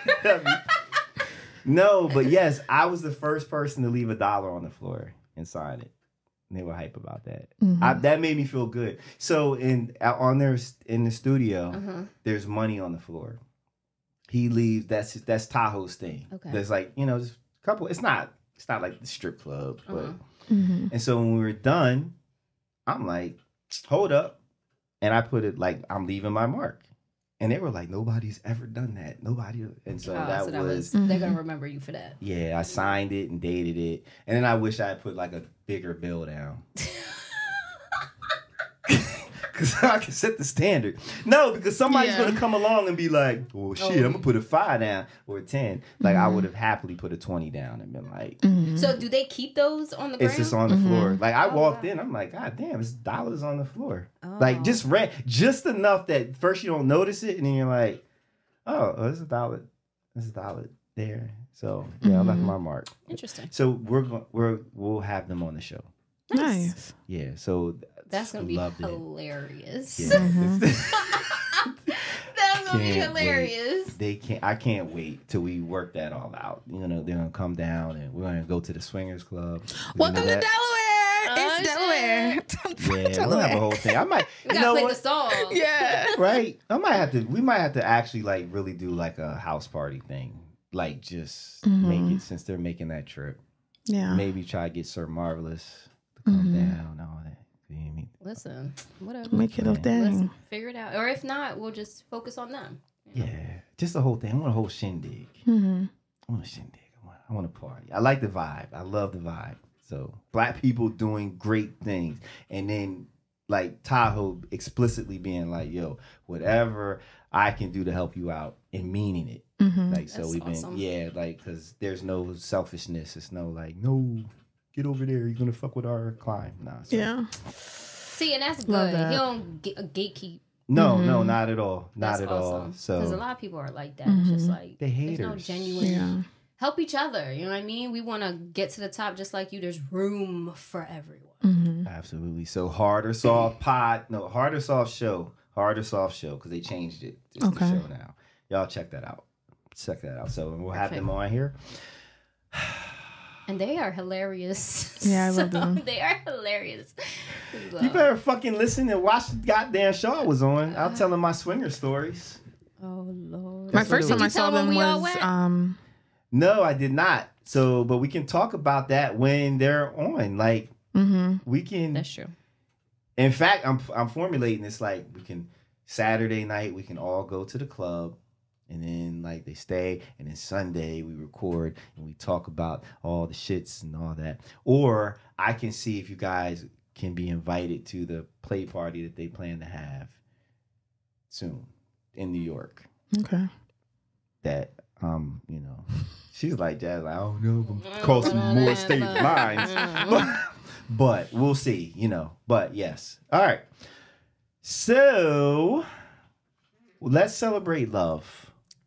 No, but yes, I was the first person to leave $1 on the floor and sign it. And they were hype about that. That made me feel good. So in the studio, there's money on the floor. He leaves. That's Tahoe's thing. Okay. There's like just a couple. It's not like the strip club, but And so when we were done, I'm like, hold up. And I put it like, I'm leaving my mark. And they were like, nobody's ever done that. Nobody. And so that was they're going to remember you for that. Yeah, I signed it and dated it. And then I wish I had put like a bigger bill down. Because I can set the standard. No, because somebody's going to come along and be like, oh, shit, I'm going to put a 5 down or a 10. Like, I would have happily put a 20 down and been like. So, do they keep those on the ground? It's just on the floor. Like, I walked in, I'm like, God damn, it's dollars on the floor. Like, just enough that first you don't notice it, and then you're like, oh, there's a dollar. There's a dollar there. So, yeah, I left my mark. Interesting. So, we'll have them on the show. Nice. Yeah, so that's gonna be hilarious. Yeah. That's gonna be hilarious. I can't wait till we work that all out. You know, they're gonna come down and we're gonna go to the swingers club. Welcome to Delaware. It's Delaware. Yeah, we'll have a whole thing. I might. We gotta play the song. Yeah. Right. We might have to actually like really do like a house party thing. Like just make it, since they're making that trip. Yeah. Maybe try to get Sir Marvelous to come down and all that. Listen, whatever. Make it a thing. Let's figure it out. Or if not, we'll just focus on them. Yeah, just the whole thing. I want a whole shindig. I want a shindig. I want a party. I like the vibe. I love the vibe. So black people doing great things, and then like Tahoe explicitly being like, "Yo, whatever I can do to help you out," and meaning it. Like so, we've been like because there's no selfishness. It's no like no. Get over there. You're going to fuck with our climb. Nah. So. Yeah. See, and that's good. You don't gatekeep. No, not at all. Not at all. So because a lot of people are like that. It's just like, they haters. There's no genuine... Help each other. You know what I mean? We want to get to the top just like you. There's room for everyone. Absolutely. So hard or soft pod. No, hard or soft show. Hard or soft show because they changed it. It's the show now. Y'all check that out. So we'll have them on here. And they are hilarious. Yeah, I love them. They are hilarious. You better fucking listen and watch the goddamn show I was on. I'll tell them my swinger stories. Oh, Lord. My first time I saw them was... No, I did not. So, but we can talk about that when they're on. Like, we can... That's true. In fact, I'm formulating this like we can... Saturday night, we can all go to the club. And then, like, they stay. And then Sunday, we record. And we talk about all the shits and all that. Or I can see if you guys can be invited to the play party that they plan to have soon in New York. Okay. That, you know, she's like, Jazz, like, I don't know if I'm crossing more state lines. But we'll see, you know. But, yes. All right. So, let's celebrate love.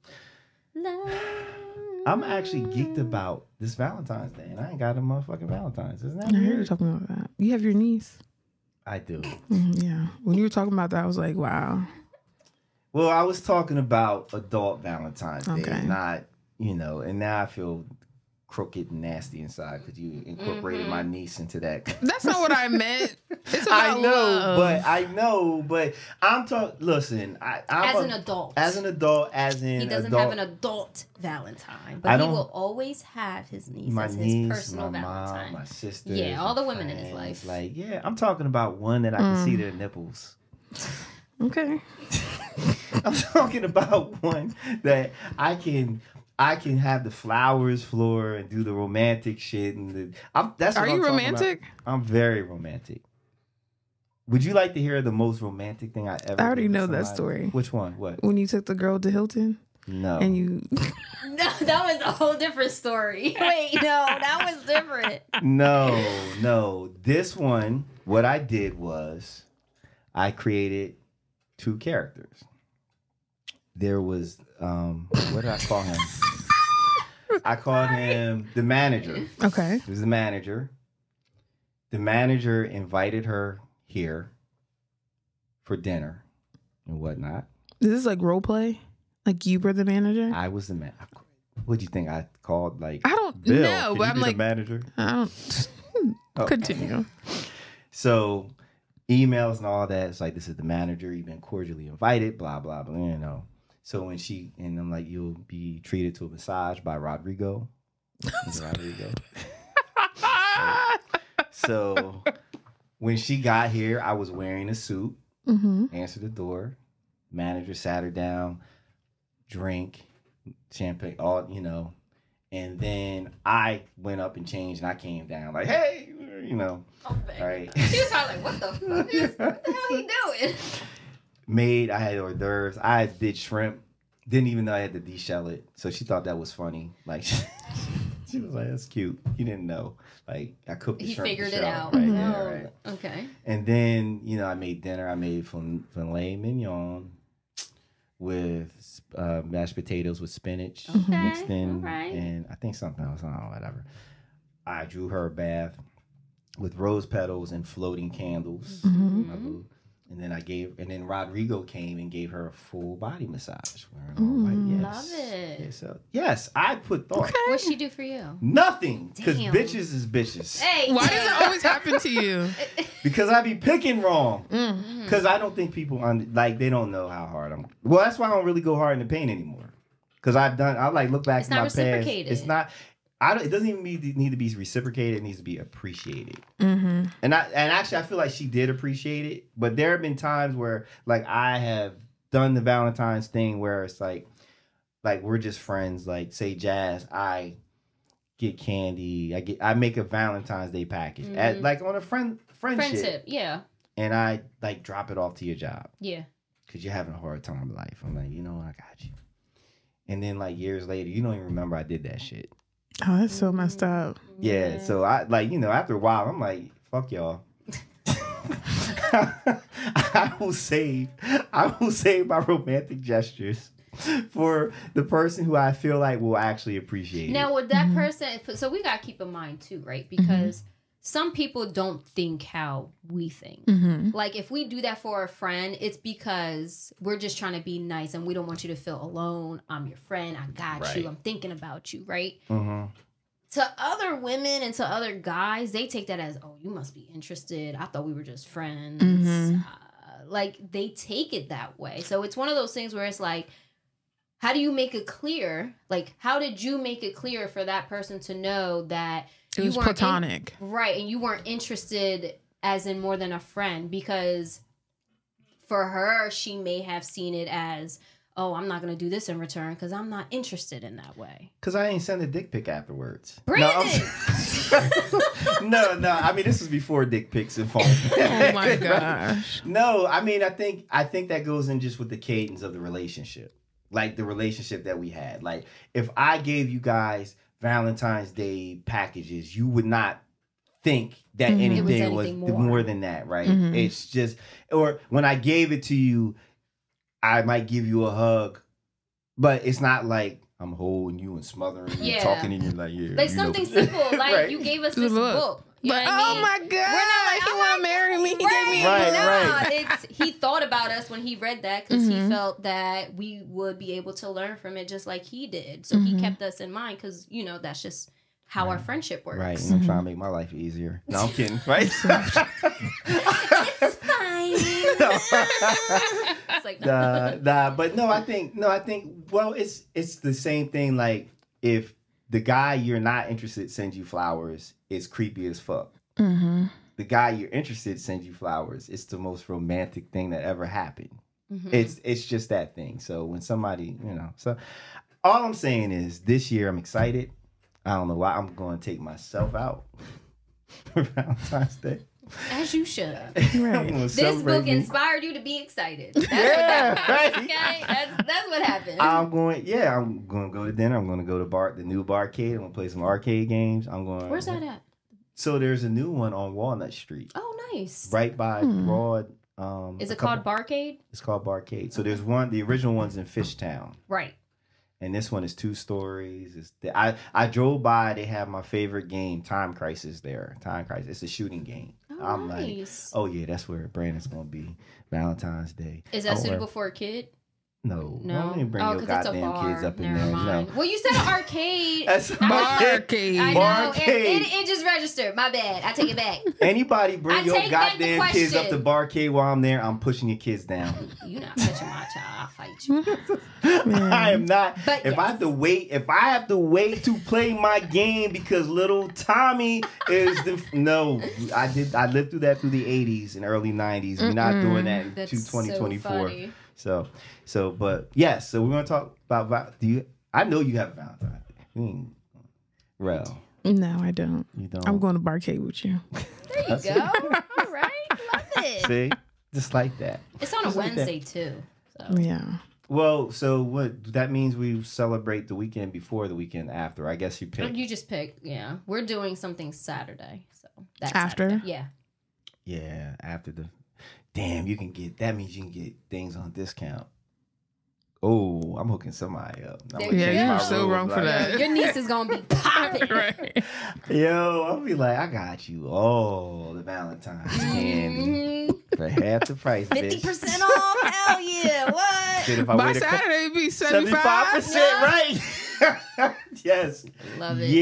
I'm actually geeked about this Valentine's Day, and I ain't got a motherfucking Valentine's. Isn't that I heard weird? you talking about that. You have your niece. I do. Yeah. When you were talking about that, I was like, wow. Well, I was talking about adult Valentine's Day, Okay. not, you know, and now I feel crooked and nasty inside because you incorporated my niece into that. That's not what I meant. It's about I know, but I'm talking. Listen, I'm as an adult, he doesn't have an adult Valentine, but he will always have his niece as his personal Valentine. My sister, yeah, all the women in his life. Like, yeah, I'm talking about one that I can see their nipples. Okay. I'm talking about one that I can have the flowers floor and do the romantic shit. And that's what Are you romantic? I'm very romantic. Would you like to hear the most romantic thing I ever? I already did with know that somebody? story. Which one? What? When you took the girl to Hilton? No. And you... No, that was a whole different story. Wait, no, that was different. No. This one, what I did was I created 2 characters. There was, what did I call him? I called him the manager. Okay. He was the manager. The manager invited her here for dinner and whatnot. Is this like role play? Like you were the manager? I was the man. What'd you think I called? Like, I don't Bill, know, but I'm the like manager. I don't. Continue. So emails and all that. It's like, this is the manager. You've been cordially invited. Blah blah blah. You know. So when and I'm like, you'll be treated to a massage by Rodrigo. Rodrigo. So when she got here, I was wearing a suit. Answered the door. Manager sat her down. Drink, champagne, all and then I went up and changed, and I came down like, hey, right. She was probably like, what the hell he doing? I had hors d'oeuvres. I did shrimp. Didn't even know I had to de-shell it, so she thought that was funny. Like she was like, that's cute. He didn't know. Like I cooked the shrimp. He figured it out. Right, yeah, right. Okay. And then I made dinner. I made filet mignon with mashed potatoes with spinach mixed in, and I think something else. I don't know, whatever. I drew her a bath with rose petals and floating candles. And then Rodrigo came and gave her a full body massage. Wearing all white. Yes. Love it. Yeah, so, yes, I put thought. Okay. What'd she do for you? Nothing. Because bitches is bitches. Hey. Why does it always happen to you? Because I be picking wrong. Because I don't think people, they don't know how hard I'm. Well, that's why I don't really go hard in the paint anymore. Because I look back at my past. It's not. It doesn't even need to be reciprocated. It needs to be appreciated. And actually, I feel like she did appreciate it. But there have been times where, like, I have done the Valentine's thing where it's like we're just friends. Like, say, Jazz, I get candy. I make a Valentine's Day package on a friendship. Yeah. And I drop it off to your job. Yeah. Because you're having a hard time in life. I'm like, I got you. And then years later, you don't even remember I did that shit. Oh, that's so messed up. Yeah, so I after a while, I'm like, fuck y'all. I will save my romantic gestures for the person who I feel like will actually appreciate it. Now, with that person, so we got to keep in mind too, right? Because some people don't think how we think. Like, if we do that for a friend, it's because we're just trying to be nice and we don't want you to feel alone. I'm your friend. I got you. I'm thinking about you, right? To other women and to other guys, they take that as, oh, you must be interested. I thought we were just friends. They take it that way. So it's one of those things where it's like, how do you make it clear? Like, how did you make it clear for that person to know that it was platonic? Right. And you weren't interested as in more than a friend, because for her, she may have seen it as, oh, I'm not going to do this in return because I'm not interested in that way. Because I ain't send a dick pic afterwards. Brandon! No, I mean, this was before dick pics and phone. Oh my gosh. No, I mean, I think that goes in just with the cadence of the relationship. Like the relationship that we had. Like, if I gave you guys Valentine's Day packages, you would not think that anything was more than that, right? It's just, or when I gave it to you, I might give you a hug, but it's not like I'm holding you and smothering you, talking in you like, like something simple, like right. You gave us this book. You but, know what I mean? Oh my God, we're not like, he want to marry me. He gave me a book. He thought about us when he read that because he felt that we would be able to learn from it just like he did. So he kept us in mind because, that's just how our friendship works. Right, and I'm trying to make my life easier. No, I'm kidding, right? It's fine. It's like, but no, I think, well, it's the same thing. Like, if the guy you're not interested sends you flowers, it's creepy as fuck. The guy you're interested sends you flowers, it's the most romantic thing that ever happened. It's just that thing. So when somebody, so all I'm saying is this year I'm excited. I don't know why I'm going to take myself out for Valentine's Day. As you should. Right. This book inspired you to be excited. That's what happened. Okay? That's what happened. I'm going to go to dinner. I'm going to go to the new barcade. I'm going to play some arcade games. Where's that at? So there's a new one on Walnut Street. Oh, nice. Right by Broad. Is it called Barcade? It's called Barcade. So there's one, the original one's in Fishtown. Right. And this one is 2 stories. I drove by. They have my favorite game, Time Crisis there. Time Crisis. It's a shooting game. Oh, I'm nice. like, oh yeah, that's where Brandon's going to be Valentine's Day. Is that suitable for a kid? No, No. don't even bring your 'cause it's a goddamn bar. kids up in Never there. mind. No. Well, you said an arcade. That's Barcade. I know. Barcade. It just registered. My bad. I take it back. Anybody bring I your take back the goddamn kids up to question. barcade while I'm there, I'm pushing your kids down. You're not touching my child. I'll fight you. I am not. But if I have to wait to play my game because little Tommy is no. I lived through that through the 80s and early 90s. We're not doing that in That's 2024. so funny. But yes. So we're gonna talk about. I know you have a Valentine. Rell. No, I don't. You don't. I'm going to barcade with you. There you go. All right. Love it. See, just like that. It's on a Just like that. Wednesday, too. So. Yeah. Well, so what? That means we celebrate the weekend before the weekend after. I guess you pick. You just pick. Yeah. We're doing something Saturday. So that's After? Saturday. Yeah. Yeah, after the. Damn, you can get. That means you can get things on discount. Oh, I'm hooking somebody up. I'm gonna Yeah, change you're my so rules wrong for like that. Your niece is going to be popping. Right. Yo, I'll be like, I got you all the Valentine's candy for half the price, bitch. 50% off? Hell yeah. What? Shit, if I By wait a couple- Saturday, it'd be 75%, 75%. right? Yes. Love it.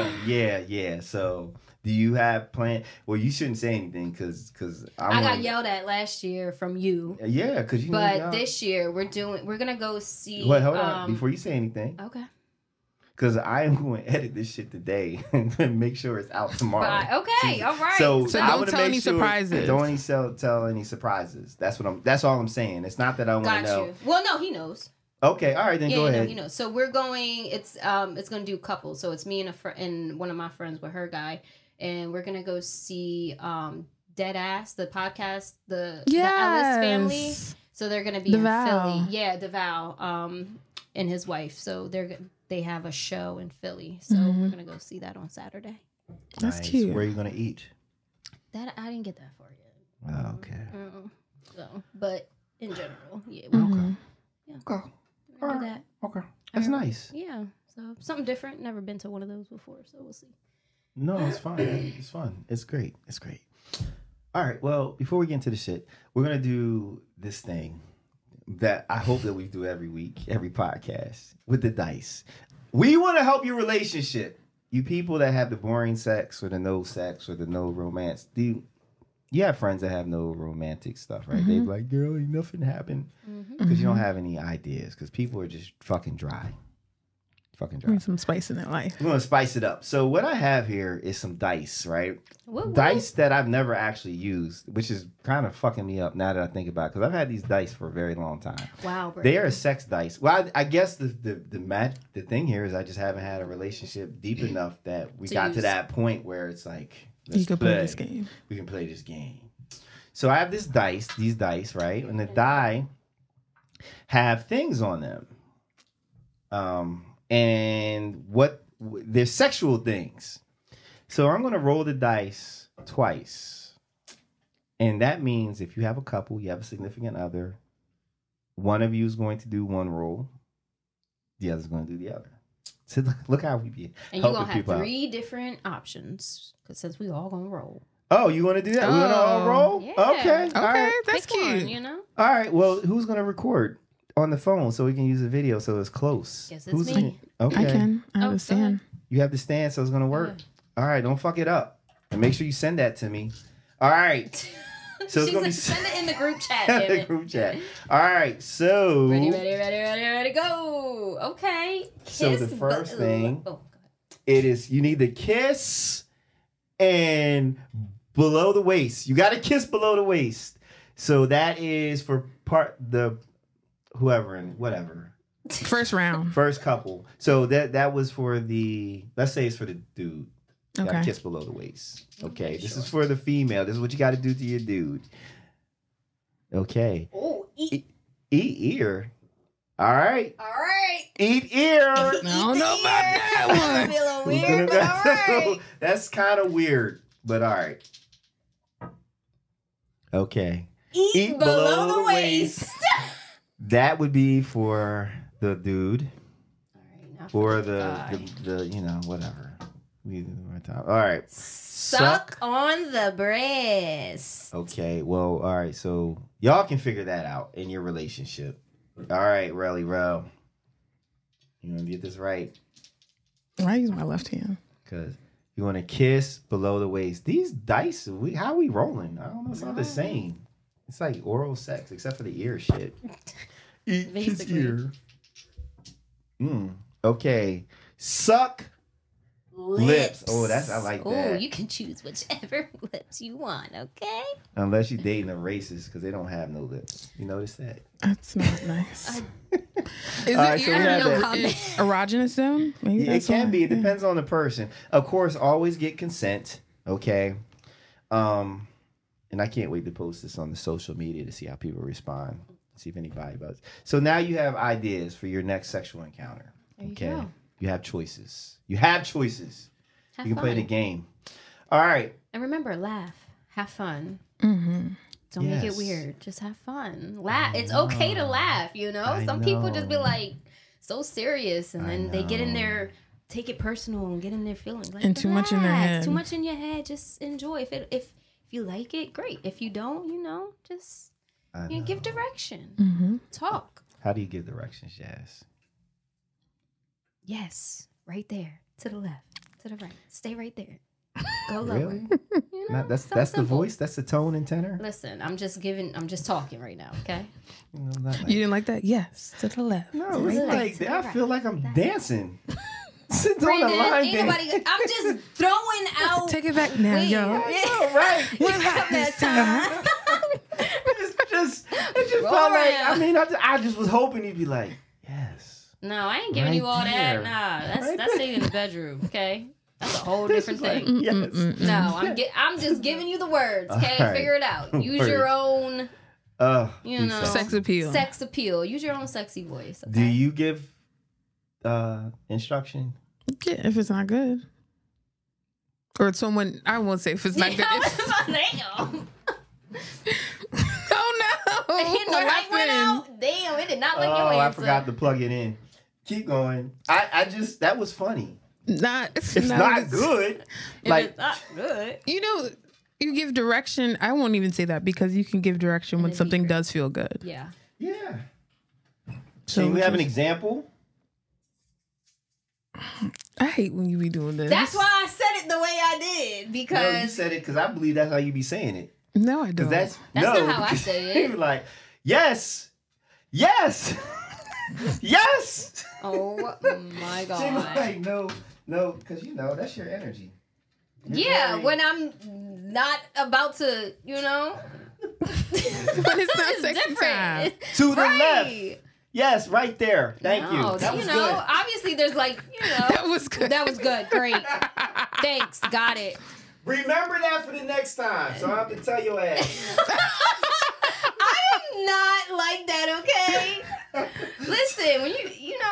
Yeah. So, do you have plan? Well, you shouldn't say anything because I got yelled at last year from you. Yeah, because you. But know, this year we're gonna go see. Wait, hold on. Before you say anything, Okay. because I am going to edit this shit today and make sure it's out tomorrow. Bye. Okay. All right. So So I don't wanna tell make any sure- surprises. Don't tell any surprises. That's all I'm saying. It's not that I want to got know. you. Well, no, he knows. Okay, all right, then go No, ahead. he knows. So we're going. It's gonna do couples. So it's me and one of my friends with her guy, and we're gonna go see Dead Ass, the podcast, the Ellis family. So they're gonna be in Philly. Yeah, DeVal, and his wife. So they have a show in Philly. So we're gonna go see that on Saturday. That's Nice. cute. Where are you gonna eat? That I didn't get that far yet. Oh, okay. So, but in general, yeah. Mhm. Okay. We're gonna do that. Okay. That's nice. Yeah. So something different. Never been to one of those before. So we'll see. No, it's fun. It's fun. It's great. It's great. All right. Well, before we get into the shit, we're gonna do this thing that I hope that we do every week, every podcast with the dice. We want to help your relationship. You people that have the boring sex or the no romance. You have friends that have no romantic stuff, right? They be like, girl, nothing happened. Because you don't have any ideas. Because people are just fucking dry. Bring some spice in their life. We're going to spice it up. So what I have here is some dice, right? Woo-woo. Dice that I've never actually used, which is kind of fucking me up now that I think about it. Because I've had these dice for a very long time. Wow, bro. They are sex dice. Well, I guess the thing here is I just haven't had a relationship deep enough that we got to that point where it's like, You can play this game. We can play this game. So I have these dice, right? And the die have things on them. And they're sexual things. So I'm going to roll the dice twice. And that means if you have a couple, you have a significant other, one of you is going to do one roll, the other's going to do the other. So look how we be. And you're going to have 3 different options. Because since we all going to roll. Oh, you want to do that? We're going to all roll? Yeah. Okay. All Okay, right. that's Pick cute. one, you know? All right. Well, who's going to record on the phone so we can use a video so it's close? Guess it's me. Okay. I can. I Oh, understand. You have the stand, so it's going to work. All right. Don't fuck it up. And make sure you send that to me. All right. So it's She's going to like, be send it in the group chat. in damn the it. group chat. All right. So. Ready, go. Okay. So the Kiss first thing- Oh, God. It is, you need to kiss and below the waist. You got to kiss below the waist. So that is for whoever and whatever. First round. First couple. So that was for let's say it's for the dude. You got to Okay. kiss below the waist. Okay. This is for the female. This is what you got to do to your dude. Okay. Oh, eat. Eat ear. All right. All right. Eat ear. I don't know about that I one. feel a Who's weird, but gonna- all right. That's kind of weird, but all right. Okay. Eat below the waist. That would be for the dude, All right, now or the guy. the whatever. All right. Suck on the breast. Okay. Well, all right. So y'all can figure that out in your relationship. All right, Rell. You want to get this right? I use my left hand. Because you want to kiss below the waist. These dice, how are we rolling? I don't know. It's not the same. It's like oral sex, except for the ear shit. Eat his ear. Okay. Suck lips. Oh, I like that. Oh, you can choose whichever lips you want, okay? Unless you're dating a racist, because they don't have no lips. You notice that? That's not nice. Is it right, so we have no that. erogenous zone? Maybe Yeah, it can be. It depends on the person. Of course, always get consent. Okay. And I can't wait to post this on the social media to see how people respond. See if anybody does. So now you have ideas for your next sexual encounter. There you go. You have choices. You can Have play the fun. game. All right. And remember, laugh. Have fun. Mm-hmm. Don't make Yes. it weird. Just have fun. Laugh. It's okay to laugh, you know? I Some people just be know. like so serious and I then they get in know. there, take it personal and get in their feelings. Like, And too much in their relax. head. Too much in your head. Just enjoy. If you like it, great. If you don't, just give direction. Mm-hmm. Talk. How do you give directions, Jazz? Yes. Right there. To the left. To the right. Stay right there. Go lower. Really? You know, That's so the simple. voice. That's the tone and tenor. Listen, I'm just talking right now, okay? You didn't like that? Yes. To the left. No, To it's the like left, to the I right, feel like I'm to the dancing. Sit on the Brandon, line ain't dance. nobody. I'm just throwing out. Take it back now, Wait. yo. I know, right? What happened this time? It just Roll felt like. around. I mean, I just was hoping he'd be like, yes. No, I ain't giving Right you all there. that. Nah, Right that's there. staying in the bedroom. Okay, that's a whole This different is like, thing. yes. No, I'm just giving you the words. Okay, All right. figure it out. Use your own, you know, Sex appeal. sex appeal. Use your own sexy voice. Okay? Do you give instruction? Yeah, if it's not good. Or someone, I won't say if it's not good. Damn. Oh no! And the What light went happened? out. Damn, it did not like your Oh, answer. I forgot to plug it in. Keep going. I just that was funny. It's It's not good. If Like it's not good. You know, you give direction. I won't even say that because you can give direction And when it'd be something great. does feel good. yeah. So Can we have an just- example? I hate when you be doing this. That's why I said it the way I did No, you because said it because I believe that's how you be saying it. No, I Because don't. that's That's no, not how I because say you it. were like, yes, yes, yes. oh my She was god. like, no, because that's your energy. You're Yeah, very- when I'm not about to, When it's not sexy time. It's To the right. left. Yes, right there. Thank you. No, That was you know, good. obviously there's like, That was good. That was good. Great. Thanks. Got it. Remember that for the next time, so I have to tell your ass. I am not like that, okay? Listen, when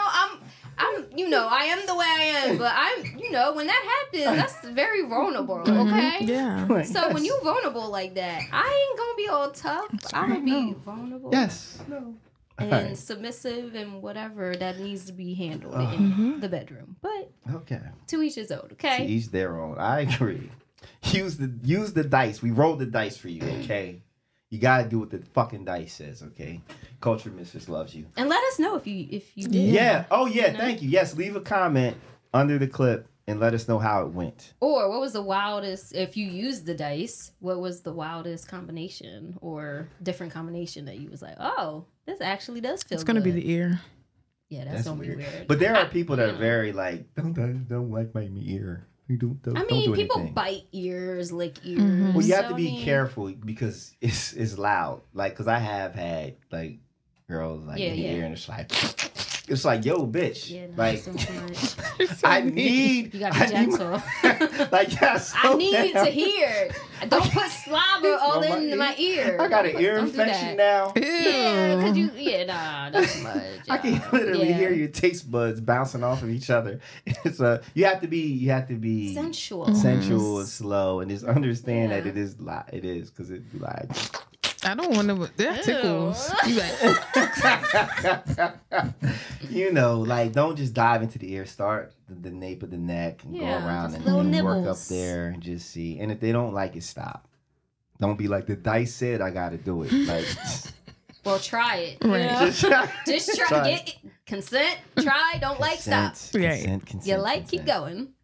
I am the way I am, but when that happens, that's very vulnerable, okay? Yeah. Like, So yes. when you vulnerable like that, I ain't gonna be all tough. I'm gonna be vulnerable. Yes. No. And Alright. submissive and whatever that needs to be handled in Mm-hmm. the bedroom. But Okay. to each his own, To okay? each their own. I agree. Use the dice. We rolled the dice for you, okay? You gotta do what the fucking dice says, okay? Culture Misfits loves you. And let us know if you did. Yeah. Oh yeah, You know? thank you. Yes, leave a comment under the clip and let us know how it went. Or what was the wildest, if you used the dice, what was the wildest combination or different combination that you was like, oh, this actually does feel It's gonna be good. the ear. Yeah, that's gonna be weird. But there are people that are Yeah. very like, don't like my ear. Don't I do mean, people anything. bite ears, lick ears. Mhm. Well, you have so, to I be mean, careful because it's loud. Like, cause I have had like girls like in the Yeah. ear and it's like, yo, bitch. Yeah, no, like, so much. I need. You gotta be I need gentle. like, yes. I need to hear. Don't put slobber all On my in ear. my ear. I got an Don't ear do infection that. now. Yeah, cause that's too much. I can literally hear your taste buds bouncing off of each other. It's you have to be sensual. sensual and slow, and just understand Yeah. that it is like it is because it be like. I don't want to. That tickles. You like, Like don't just dive into the ear. Start the nape of the neck and Yeah, go around just and little work up nibbles. there and just see. And if they don't like it, stop. Don't be like the dice said. I got to do it. Like Well, try it. Right. You know? Just Just try. Get consent. Try. Don't like. Stop. Right. You like. Keep going.